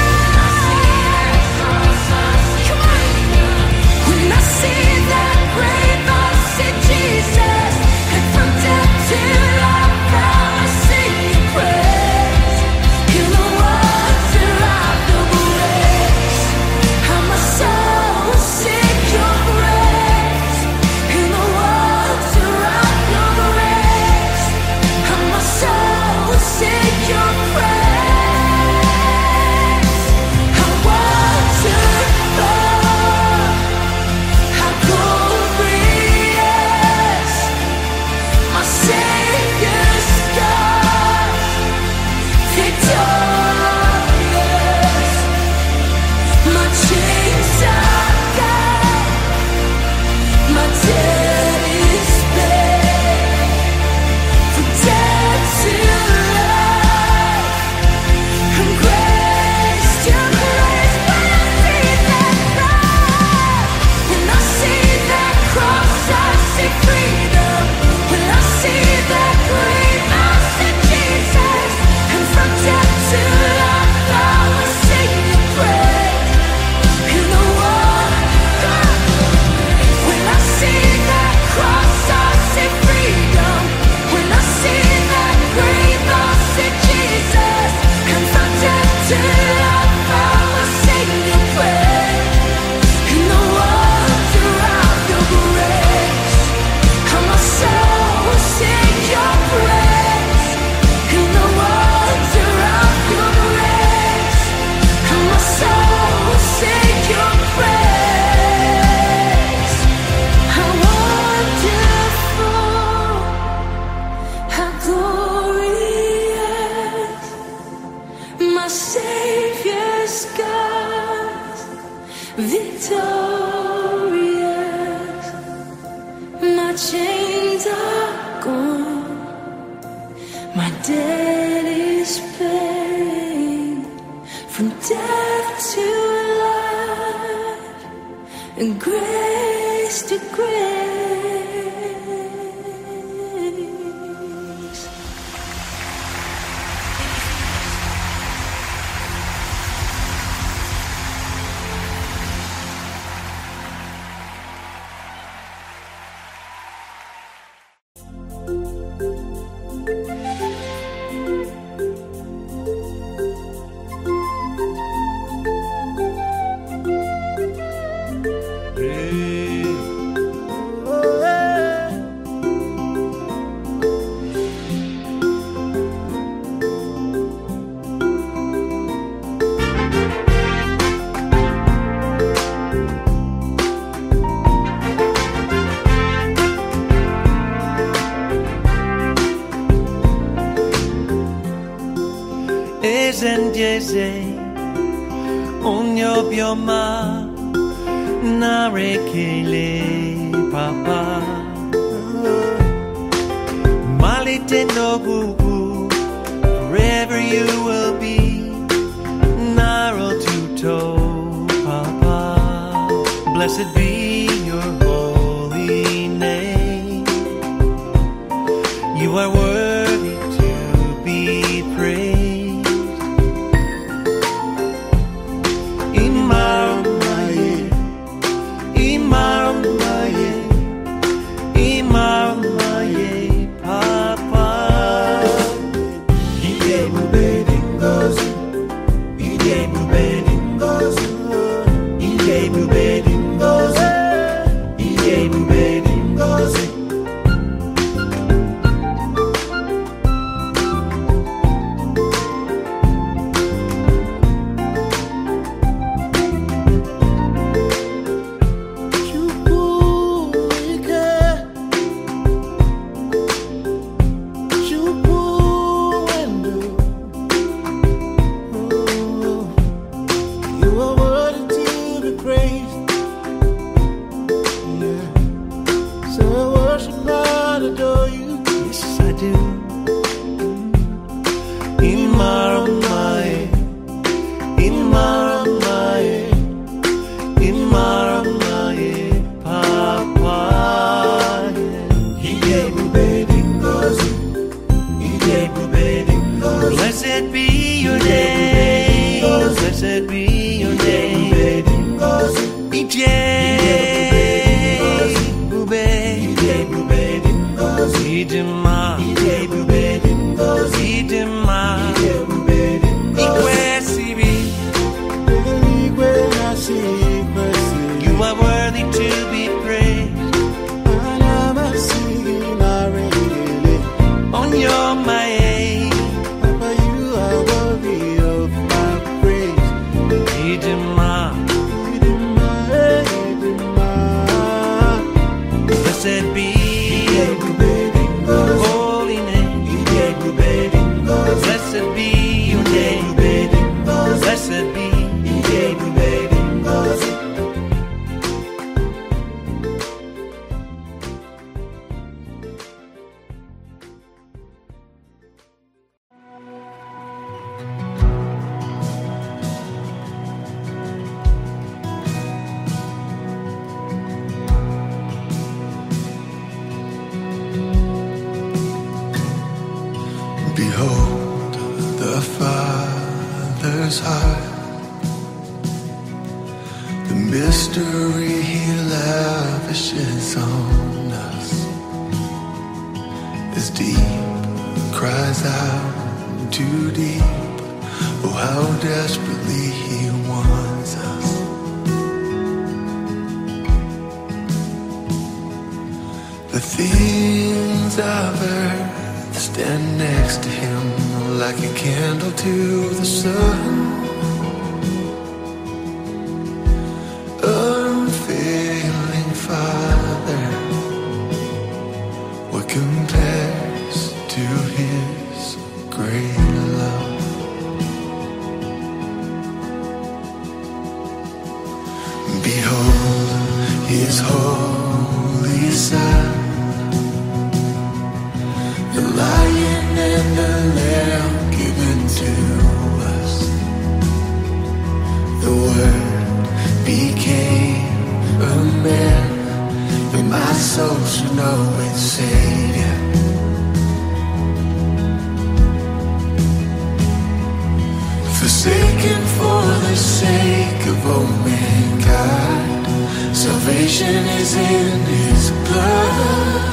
cross, come on. When I see that grave, I see Jesus. And from death to life, I will sing your praise. In the wonder of your grace. My chains are gone, my debt is paid. From death to life, and grace to grace. Ezenjeze onyo bioma narekele papa malite no bubu forever you will be naro tuto papa. Blessed be your holy name. You are worthy to be praised. Blessed be your name. Blessed be your name. Ije bube idima idima ikwesibi. You are worthy to be praised. On your mind. Blessed be your holy name. Blessed be your name. Blessed be. Behold the Father's heart, the mystery He lavishes on us. As deep cries out too deep, oh how desperately He wants us. The things of earth stand next to Him like a candle to the sun. Unfailing Father, what compares to His great love? Behold His holy Son, know its Savior. Forsaken for the sake of all mankind, salvation is in His blood.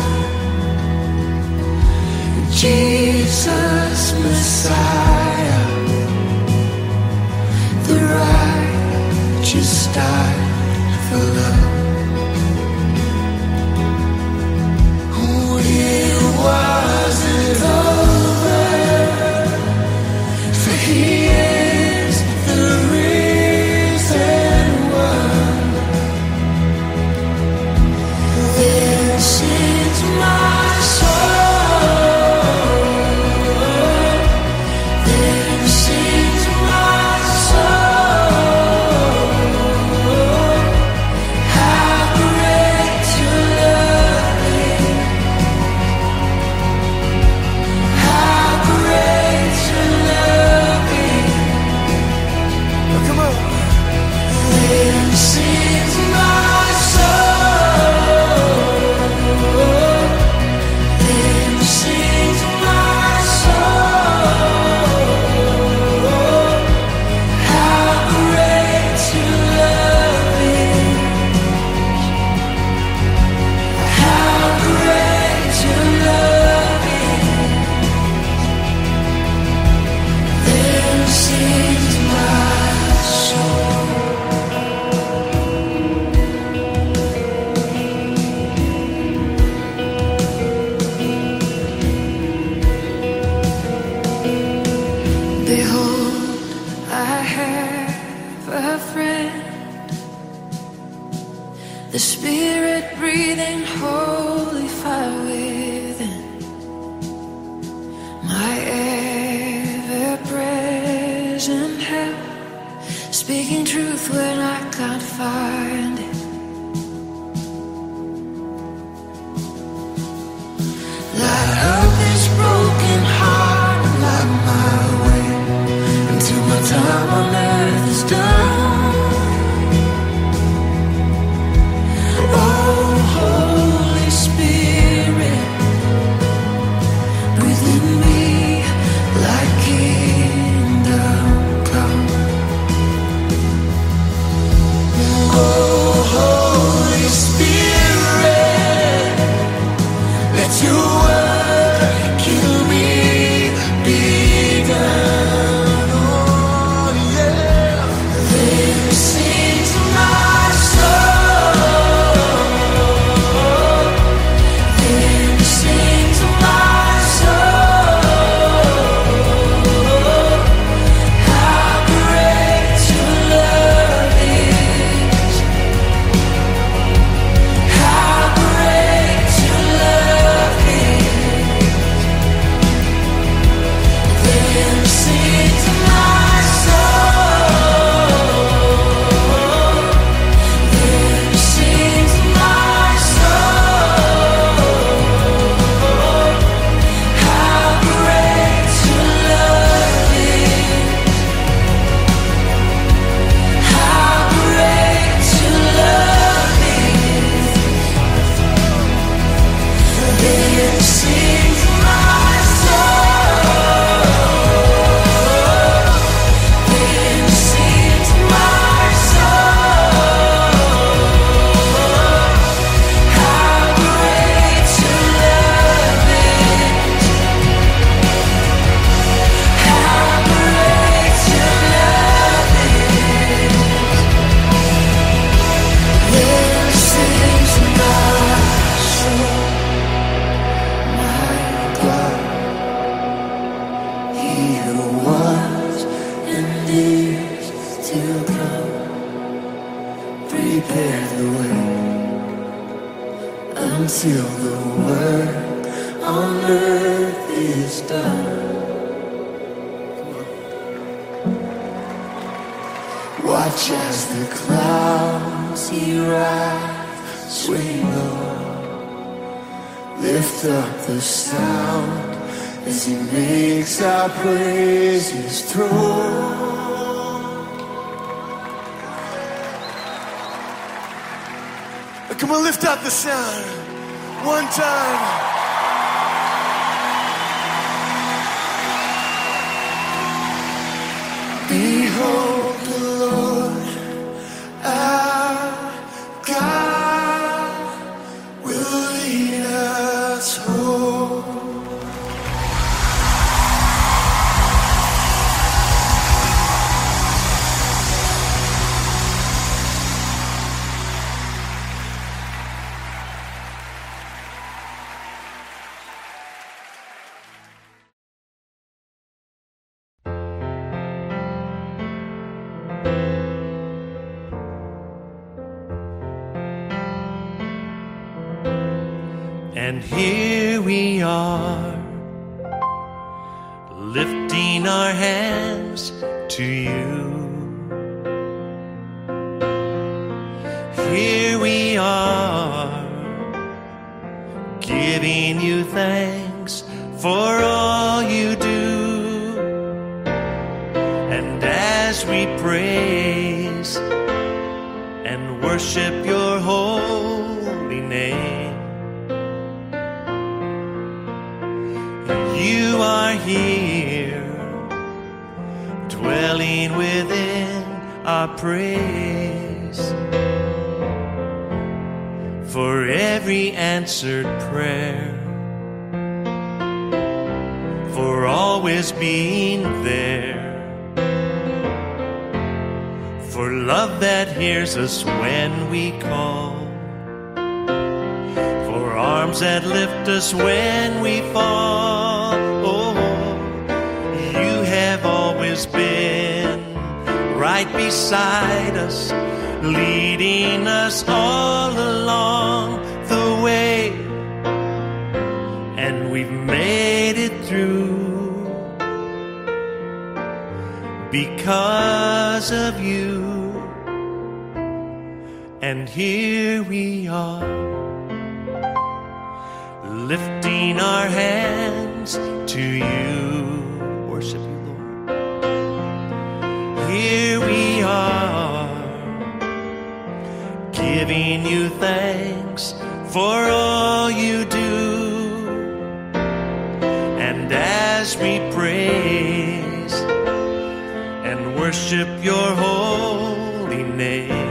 Jesus Messiah, the righteous died for love. It wasn't over, for He is the risen one. Then sings my soul, then sings my soul, how great Your love is. Sings my soul, then sings my soul, how great Your love is, how great Your love is, then sings my soul. Behold, I have a friend, the Spirit breathing holy fire within, my ever-present help, speaking truth when I can't find it. Light up this broken heart and light my way until my time on earth is done. Oh, Holy Spirit, breathe in me like kingdom come. Oh, Holy Spirit, let Your work in me be done. Oh, yeah. Then sings my soul, then sings my soul, how great Your love is, how great Your love is. Then sings my soul, then sings my soul, how great Your love is, how great Your love is. Then sings my soul, then sings my soul, how great Your love is, how great Your love is. Then sings my soul, my God, He who was and is to come, prepare the way until the work on earth is done. Watch as the clouds He rides, swing low, lift up the sound as He makes our praises through. Come on, lift up the sound. One time. Behold the Lord, our God will lead us home. And here we are, lifting our hands to you. Here we are, giving you thanks for all you do. And as we praise and worship your holy name, you are here, dwelling within our praise. For every answered prayer, for always being there, for love that hears us when we call, for arms that lift us when we fall. Oh, you have always been right beside us, leading us all along the way. And we've made it through because of you. And here we are, lifting our hands to you. Worship you, Lord. Here we are, giving you thanks for all you do. And as we praise and worship your holy name,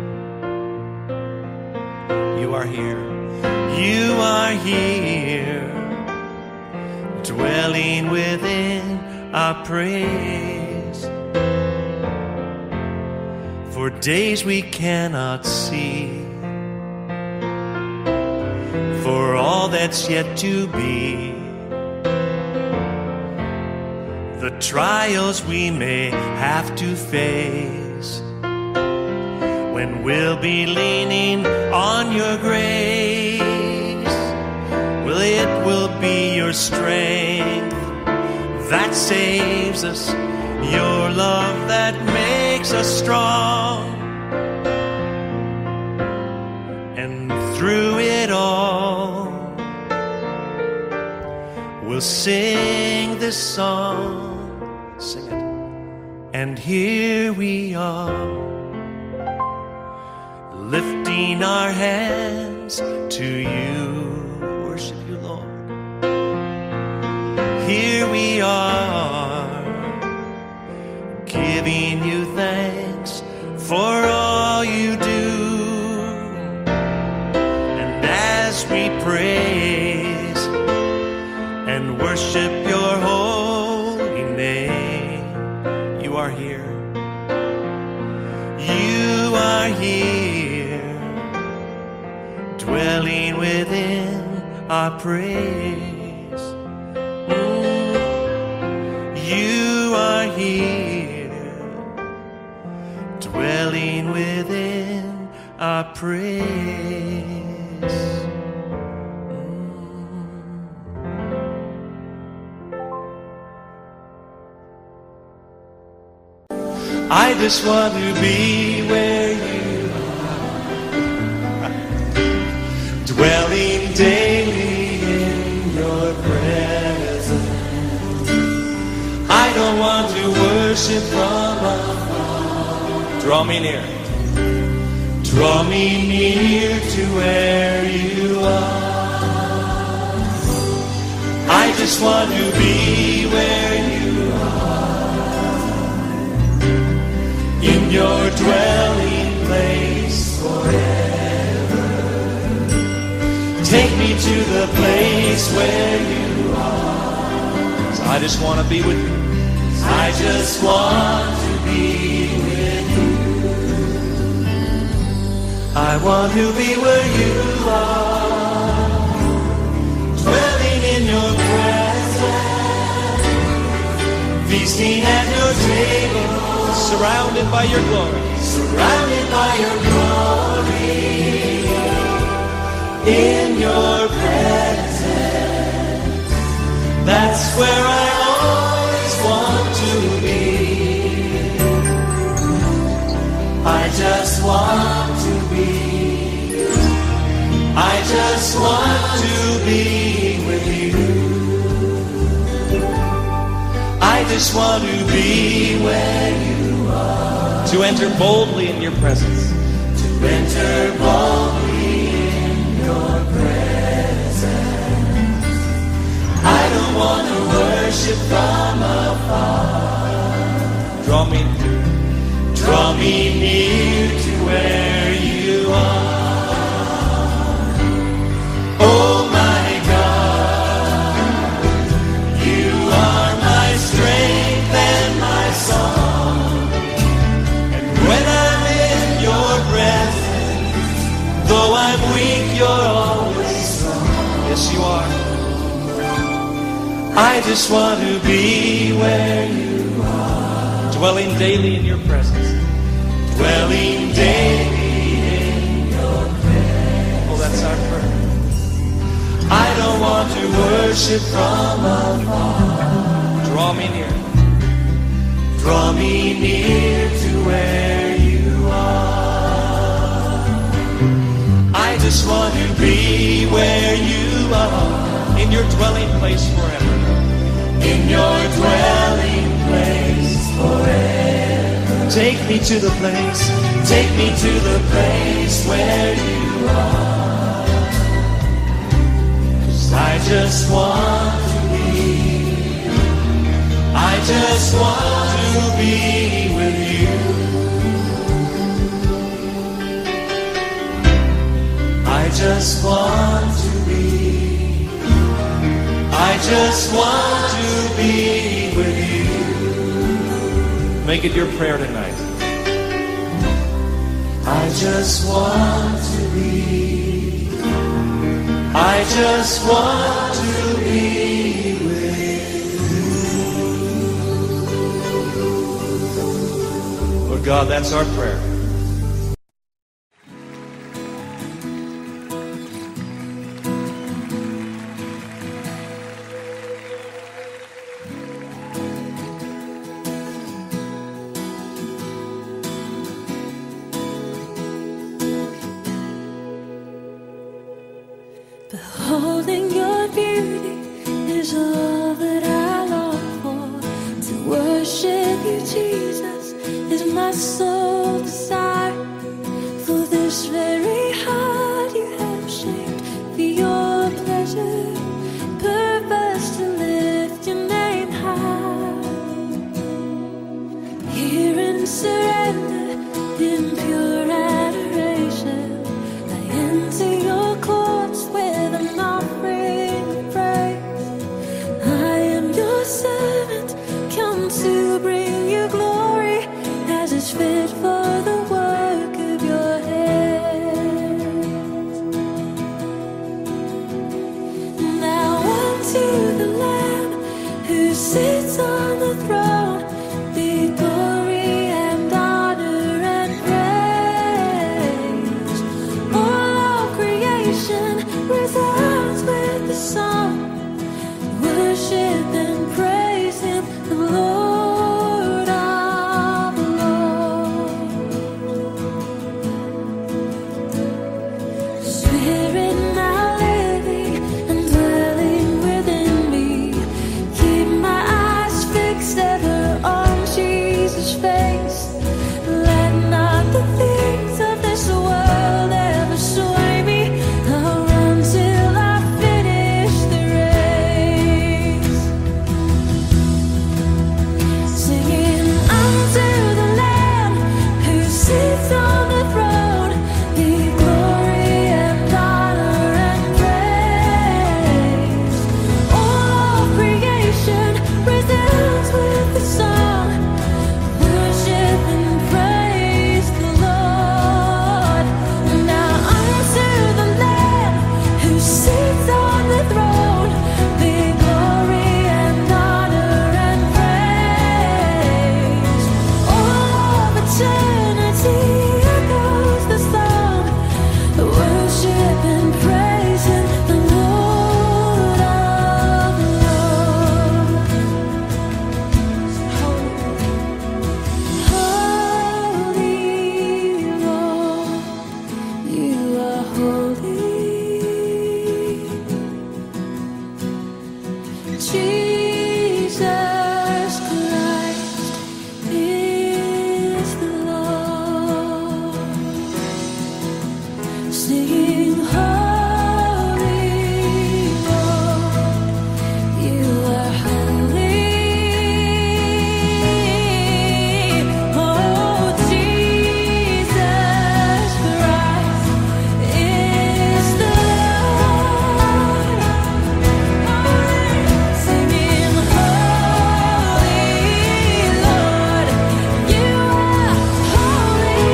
you are here. You are here, dwelling within our praise. For days we cannot see, for all that's yet to be, the trials we may have to face, when we'll be leaning on your grace. Well, it will be your strength that saves us, your love that makes us strong. And through it all, we'll sing this song. Sing it. And here we are, lifting our hands to you. Worship you, Lord. Here we are, giving you thanks for all you do. And as we praise and worship your holy name, you are here. You are here, dwelling within our praise. Mm. You are here, dwelling within our praise. Mm. I just want to be where you are, dwelling daily in your presence. I don't want to worship from afar. Draw me near. Draw me near to where you are. just want to be where you are, in your dwelling place forever. Take me to the place where you are. So I just want to be with you. I just want to be with you. I want to be where you are, dwelling in your presence, feasting at your table, surrounded by your glory, surrounded by your glory, in your presence. That's where I always want to be. I just want to be. I just want to be with you. I just want to be where you are. To enter boldly in your presence. To enter boldly in your presence. I don't want to worship from afar. Draw me near. Draw me near to where you are. Oh my God, you are my strength and my song. And when I'm in your presence, though I'm weak, you're always strong. Yes, you are. I just want to be where you are, dwelling daily in your presence. Dwelling daily in your presence. Oh, that's our prayer. I don't want to worship from afar. Draw me near. Draw me near to where you are. I just want to be where you are, in your dwelling place forever. In your dwelling place forever. Take me to the place, take me to the place where you are. 'Cause I just want to be, I just want to be with you. I just want to be, I just want to be with you. Make it your prayer tonight. I just want to be, I just want to be with you. Lord God, that's our prayer. Beholding your beauty is all that I long for. To worship you, Jesus, is my sole desire. For this very heart you have shaped for your pleasure, purpose to lift your name high. Here in surrender, in pure adoration, I enter your courts with an offering of praise. I am your servant, come to bring you glory, as is fit for the work of your hands. Now unto the Lamb who sits on the throne be glory and honor and praise. All of creation resounds with the song. Worship and praise Him, the Lord of Lords. Spirit now living and dwelling within me, keep my eyes fixed at Jesus Christ is the Lord. Singing holy Lord, you are holy. Oh, Jesus Christ is the Lord. Singing holy Lord, you are holy.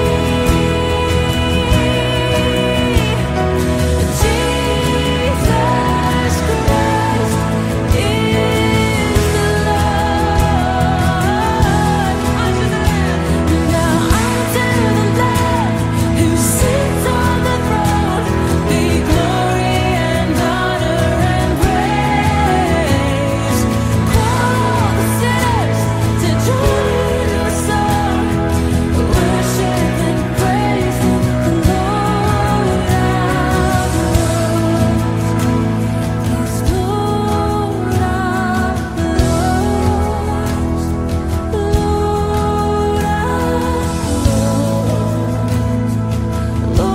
Jesus Christ is the Lord. Now unto the Lamb who sits on the throne be glory and honor and praise. Call all the sinners to join in the song, worship and praise the Lord of Lords. He's Lord of Lords, Lord of Lords, Lord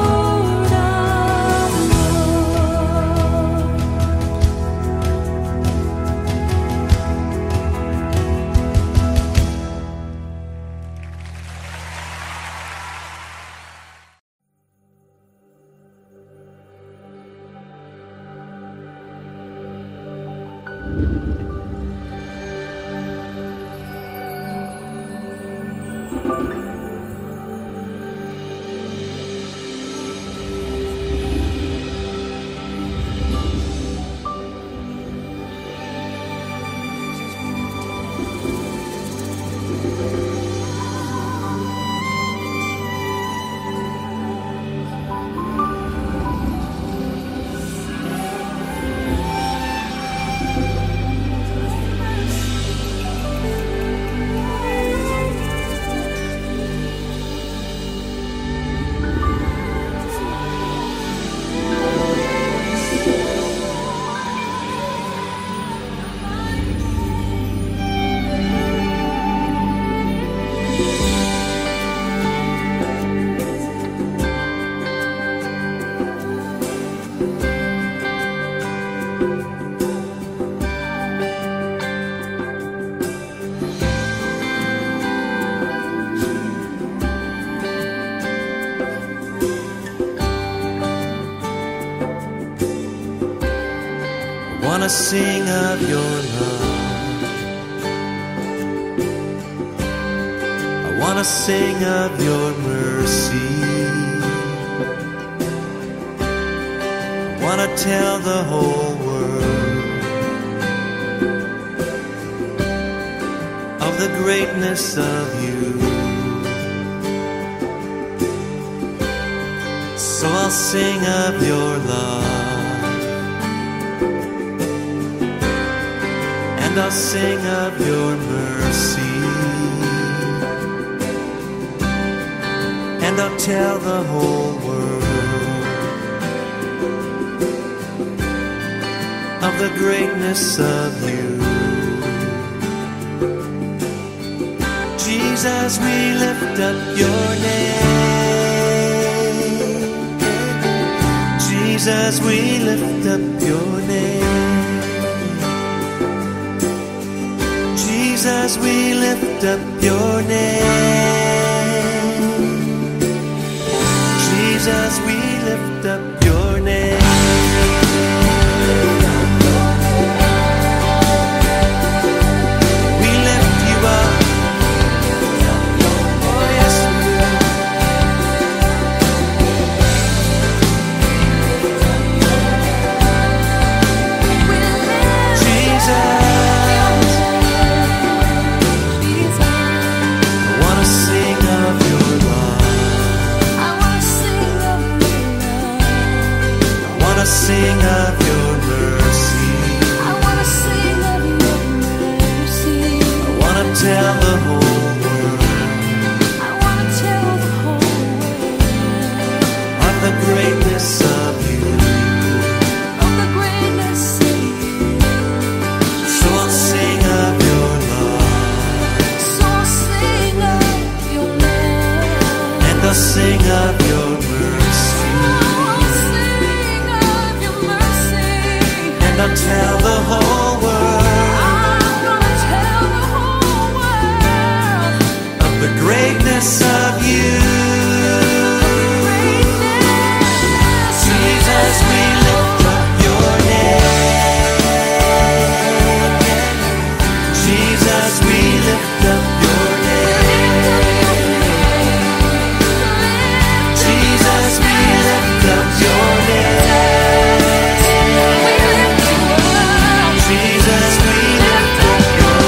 I wanna sing of your love. I wanna sing of your mercy. I wanna tell the whole world of the greatness of you. So I'll sing of your love, and I'll sing of your mercy, and I'll tell the whole world of the greatness of you. Jesus, we lift up your name. Jesus, we lift up your name. Jesus, we lift up your name. Jesus, we lift up your name. We lift you up. Oh yes, we do. Jesus, I wanna see gonna tell the whole world. I'm gonna tell the whole world of the greatness of you. Jesus, we lift up your name. Jesus, we lift up your name. Jesus, we lift up your name. Jesus, we lift up your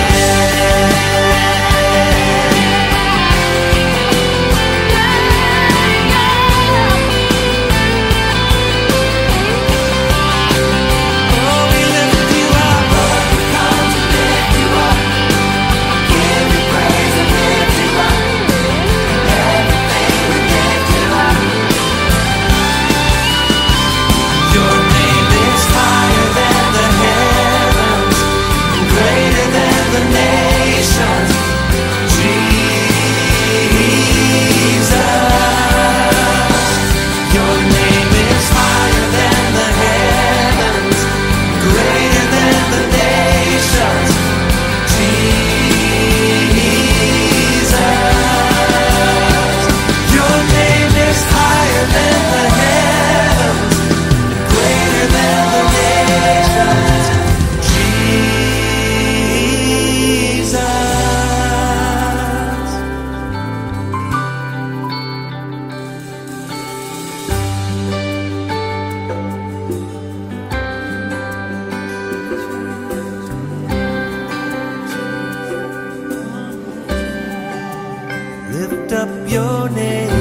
lift up your name.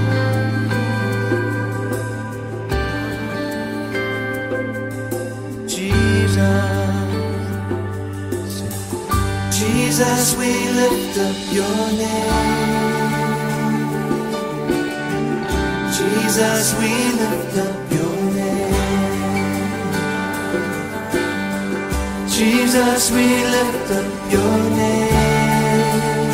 Jesus, Jesus, we lift up your name. Jesus, we lift up your name. Jesus, we lift up your name.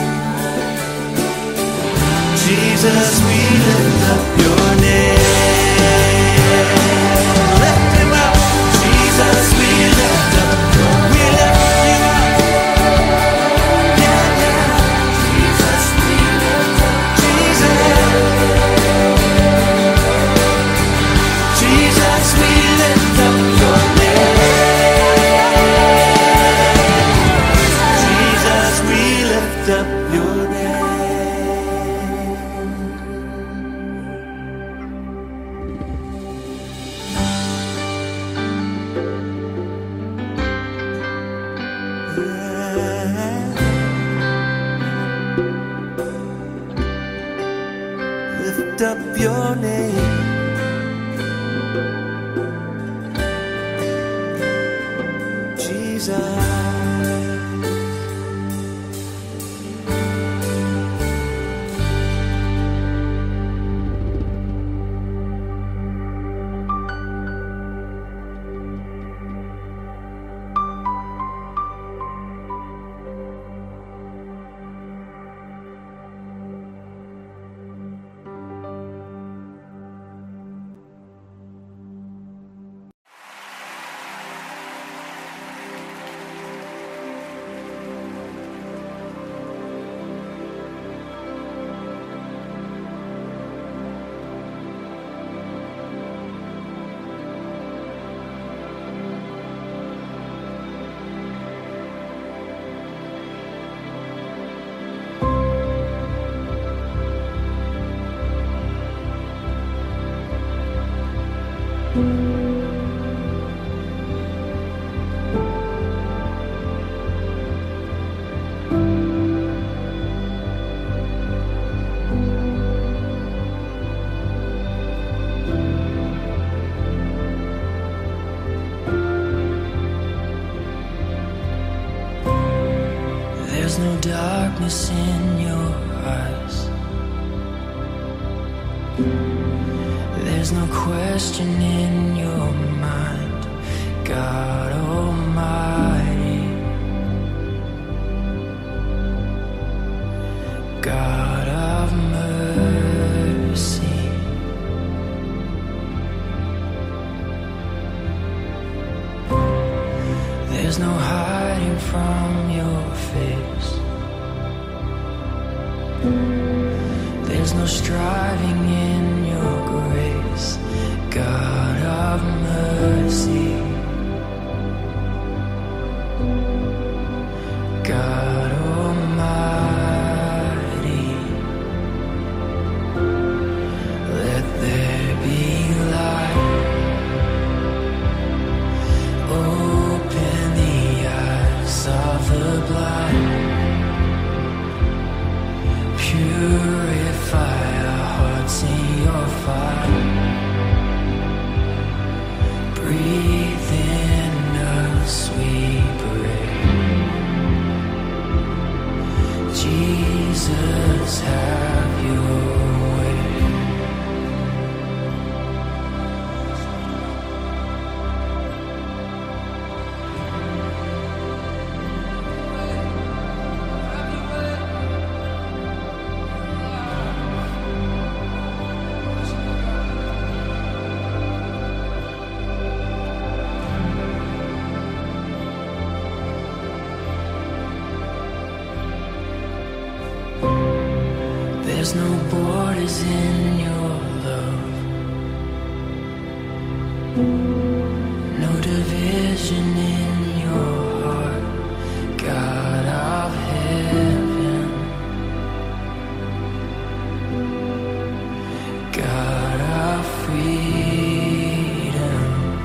Jesus, we lift up your name. Lift him up. Jesus, we lift up your name. We lift you up. Yeah, yeah. Jesus, we lift up. Jesus. Jesus, we lift up your name. Jesus, we lift up your name. Lift up your name. Jesus. There's no darkness in your eyes. There's no question in your mind, God Almighty, God of mercy. There's no hiding from your face. There's no striving in your grace, God of mercy, God Almighty. Let there be light. Open the eyes of the blind. Purify our hearts in your fire. Breathe in us, we pray. Jesus, have your way. There's no borders in your love, no division in your heart, God of heaven, God of freedom.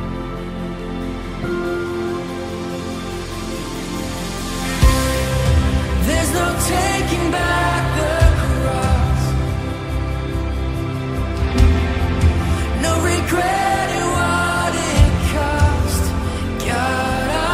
There's no taking back the regret what it cost, God.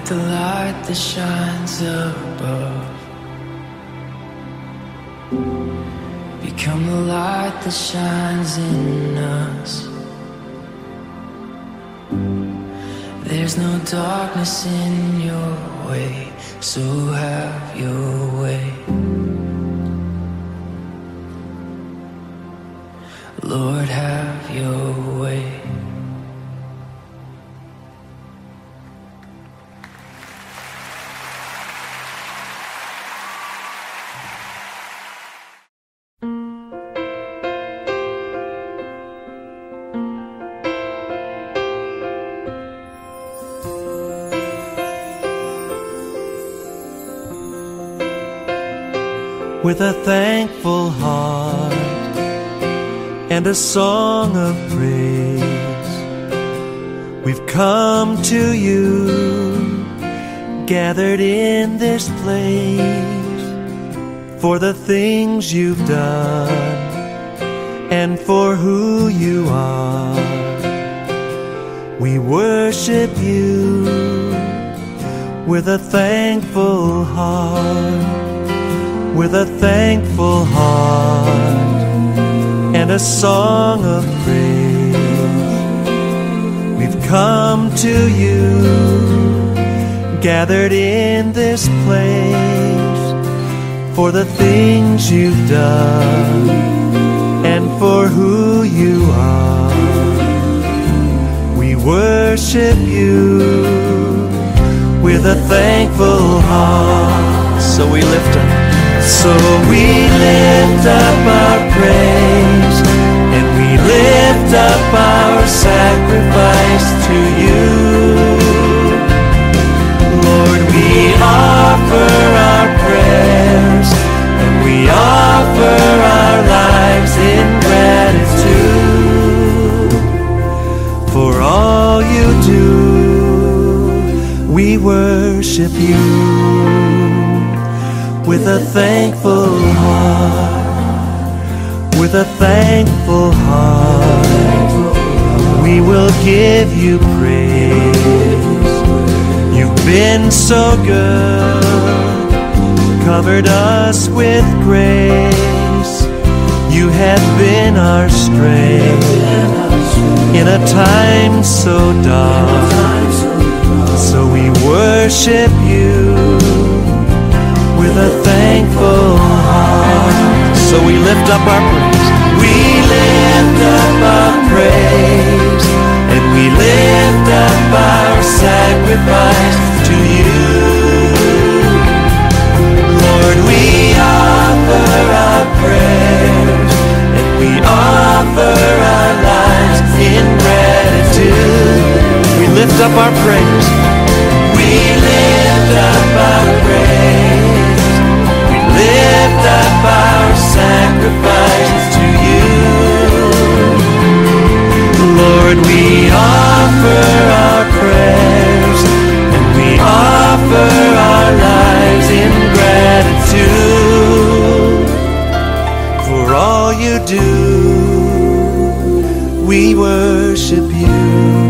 the light that shines above. Become the light that shines in us. There's no darkness in your way, so have your way. Lord, have your way. With a thankful heart and a song of praise, we've come to you, gathered in this place, for the things you've done and for who you are. We worship you with a thankful heart. With a thankful heart and a song of praise, we've come to you, gathered in this place, for the things you've done and for who you are. We worship you with a thankful heart. So we lift up. So we lift up our praise, and we lift up our sacrifice to you. Lord, we offer our prayers, and we offer our lives in gratitude for all you do. We worship you with a thankful heart, with a thankful heart, we will give you praise. You've been so good, covered us with grace. You have been our strength in a time so dark. So we worship you with a thankful heart. So we lift up our praise. We lift up our praise, and we lift up our sacrifice to you. Lord, we offer our prayers, and we offer our lives in gratitude. We lift up our praise. We lift up our praise. Lift up our sacrifice to you. Lord, we offer our prayers, and we offer our lives in gratitude for all you do. We worship you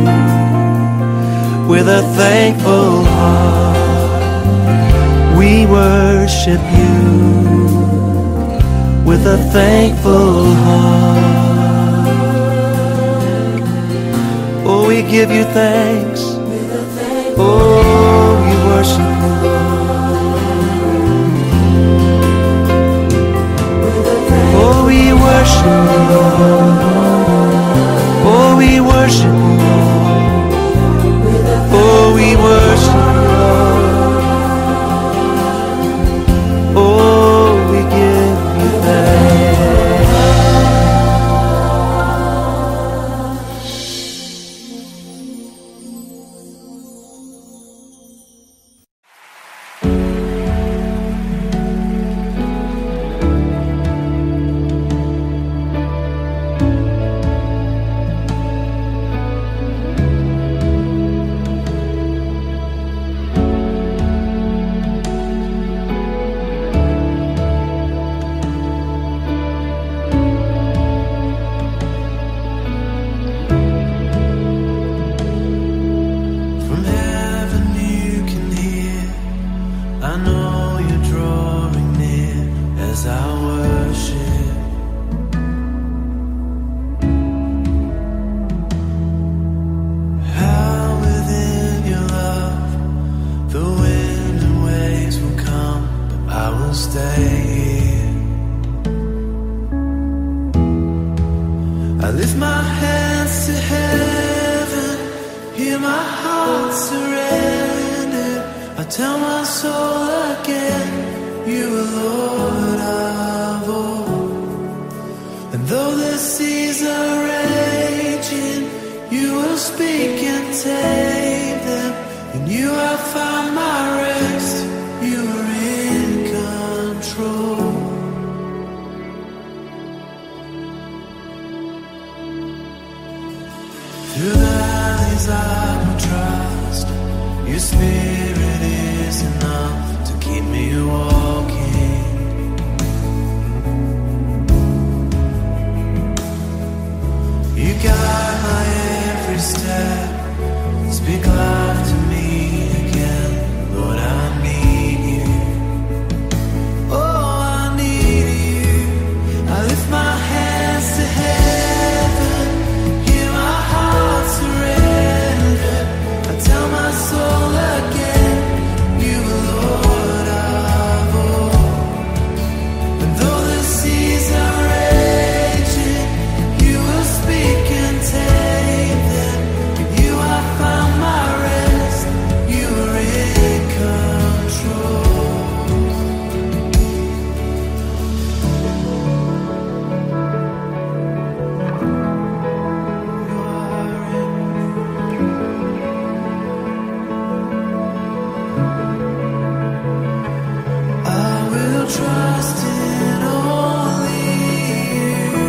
with a thankful heart. We worship you with a thankful heart. Oh, we give you thanks. Oh, we worship you. Oh, we worship you. Oh, we worship you. Oh, we worship you. Oh, we give you thanks. lift my hands to heaven, hear my heart surrendered. I tell my soul again, you are Lord of all. And though the seas are raging, you will speak and tame them. In you I found my rest, you are in control. Through the valleys I will trust, your spirit is enough to keep me walking. You guide my every step, speak life to me again. Lord, I need you. Oh, I need you. I lift my hands to heaven, hear my heart surrender. I tell my soul again, you are Lord of all. And though the seas are raging, you will speak and tame them. In you I found my rest, you are in control. I will trust in only you.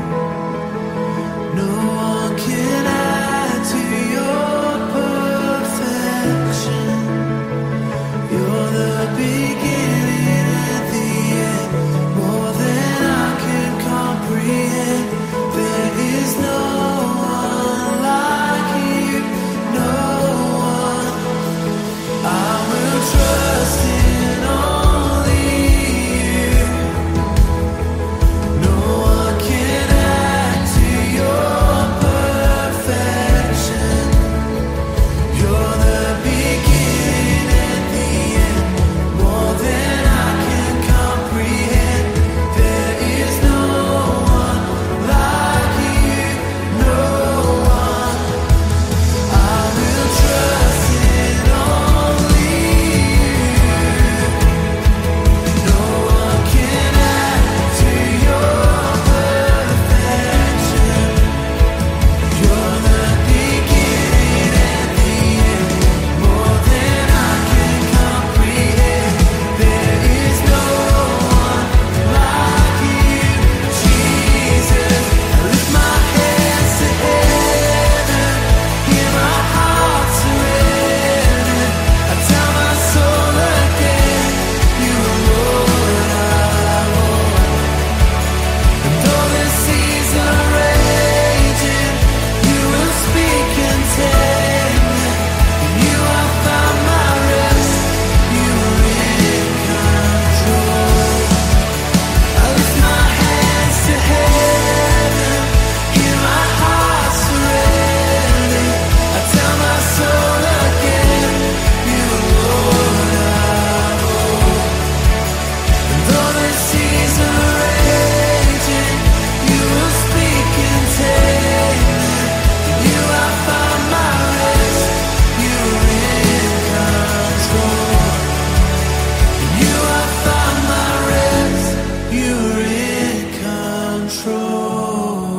No one can add to your perfection. You're the beginning and the end, more than I can comprehend. There is no one like you, no one. I will trust in only you. No one can add to your perfection. You're the beginning and the end, more than I can comprehend. There is no one like you, no one. I will trust in only you. No one can add to your perfection. You're the beginning and the end, more than I can comprehend. There is no one like you, Jesus. I lift my hands to heaven, hear my heart surrender. I tell my soul again, you are Lord of all. And though the seas are raging, you will speak and tame them. In you I found my rest, you are in control. I lift my hands to heaven, hear my heart surrender. I tell my soul again, you are Lord of all. And though the seas are raging, you will speak and tame them. In you I found my rest, you are in control. In you I found my rest, you are in control.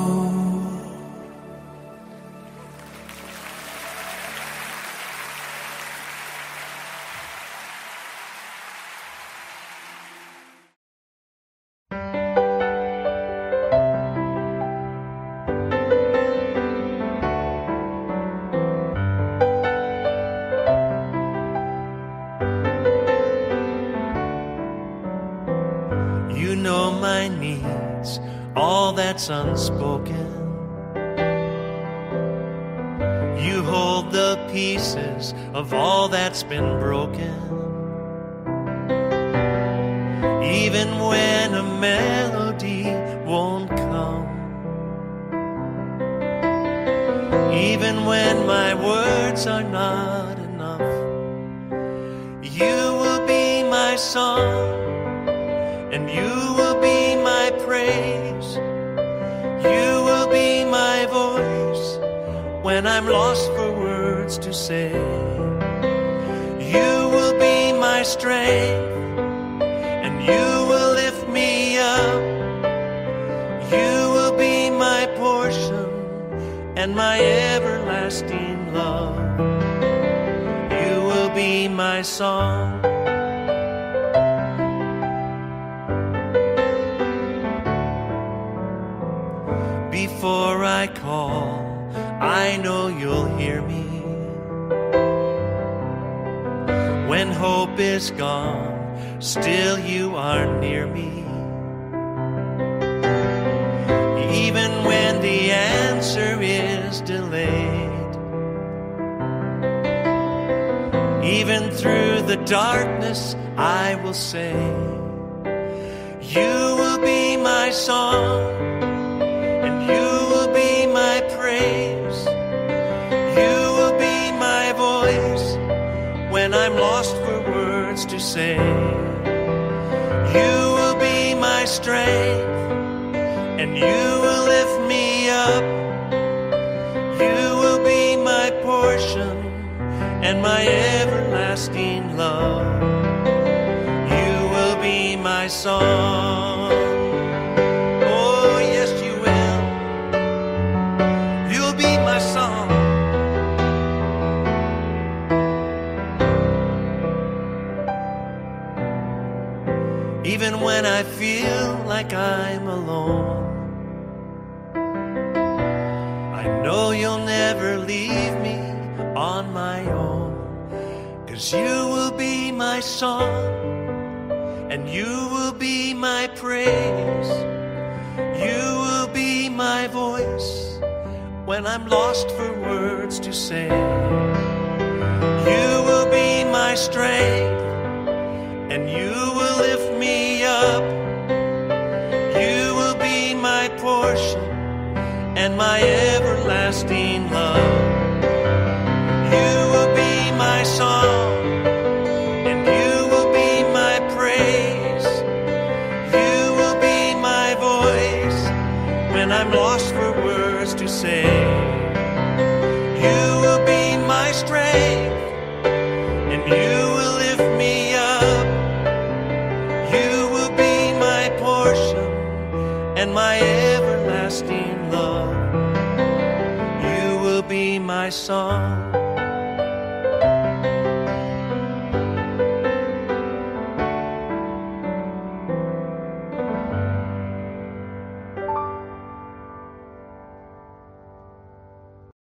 You know my needs, all that's unspoken. You hold the pieces of all that's been broken. Even when a melody won't come, even when my words are not enough, you will be my song, and you will be my praise. You will be my when I'm lost for words to say. You will be my strength, and you will lift me up. You will be my portion and my everlasting love. You will be my song. Before I call, I know you'll hear me. When hope is gone, still you are near me. Even when the answer is delayed, even through the darkness I will say, you will be my song, and you will be my praise. You will be my voice when I'm lost for words to say. You will be my strength, and you will lift me up. You will be my portion and my everlasting love. You will be my song. Oh, yes, you will. You'll be my song. Even when I feel like I'm alone, I know you'll never leave me on my own. 'Cause you will be my song, and you will be my praise. You will be my voice when I'm lost for words to say. You will be my strength, and you will lift me up. You will be my portion and my everlasting love. You will be my song, and you will be my praise. You will be my voice when I'm lost for words to say. You will be my strength, and you will lift me up. You will be my portion and my everlasting love. You will be my song.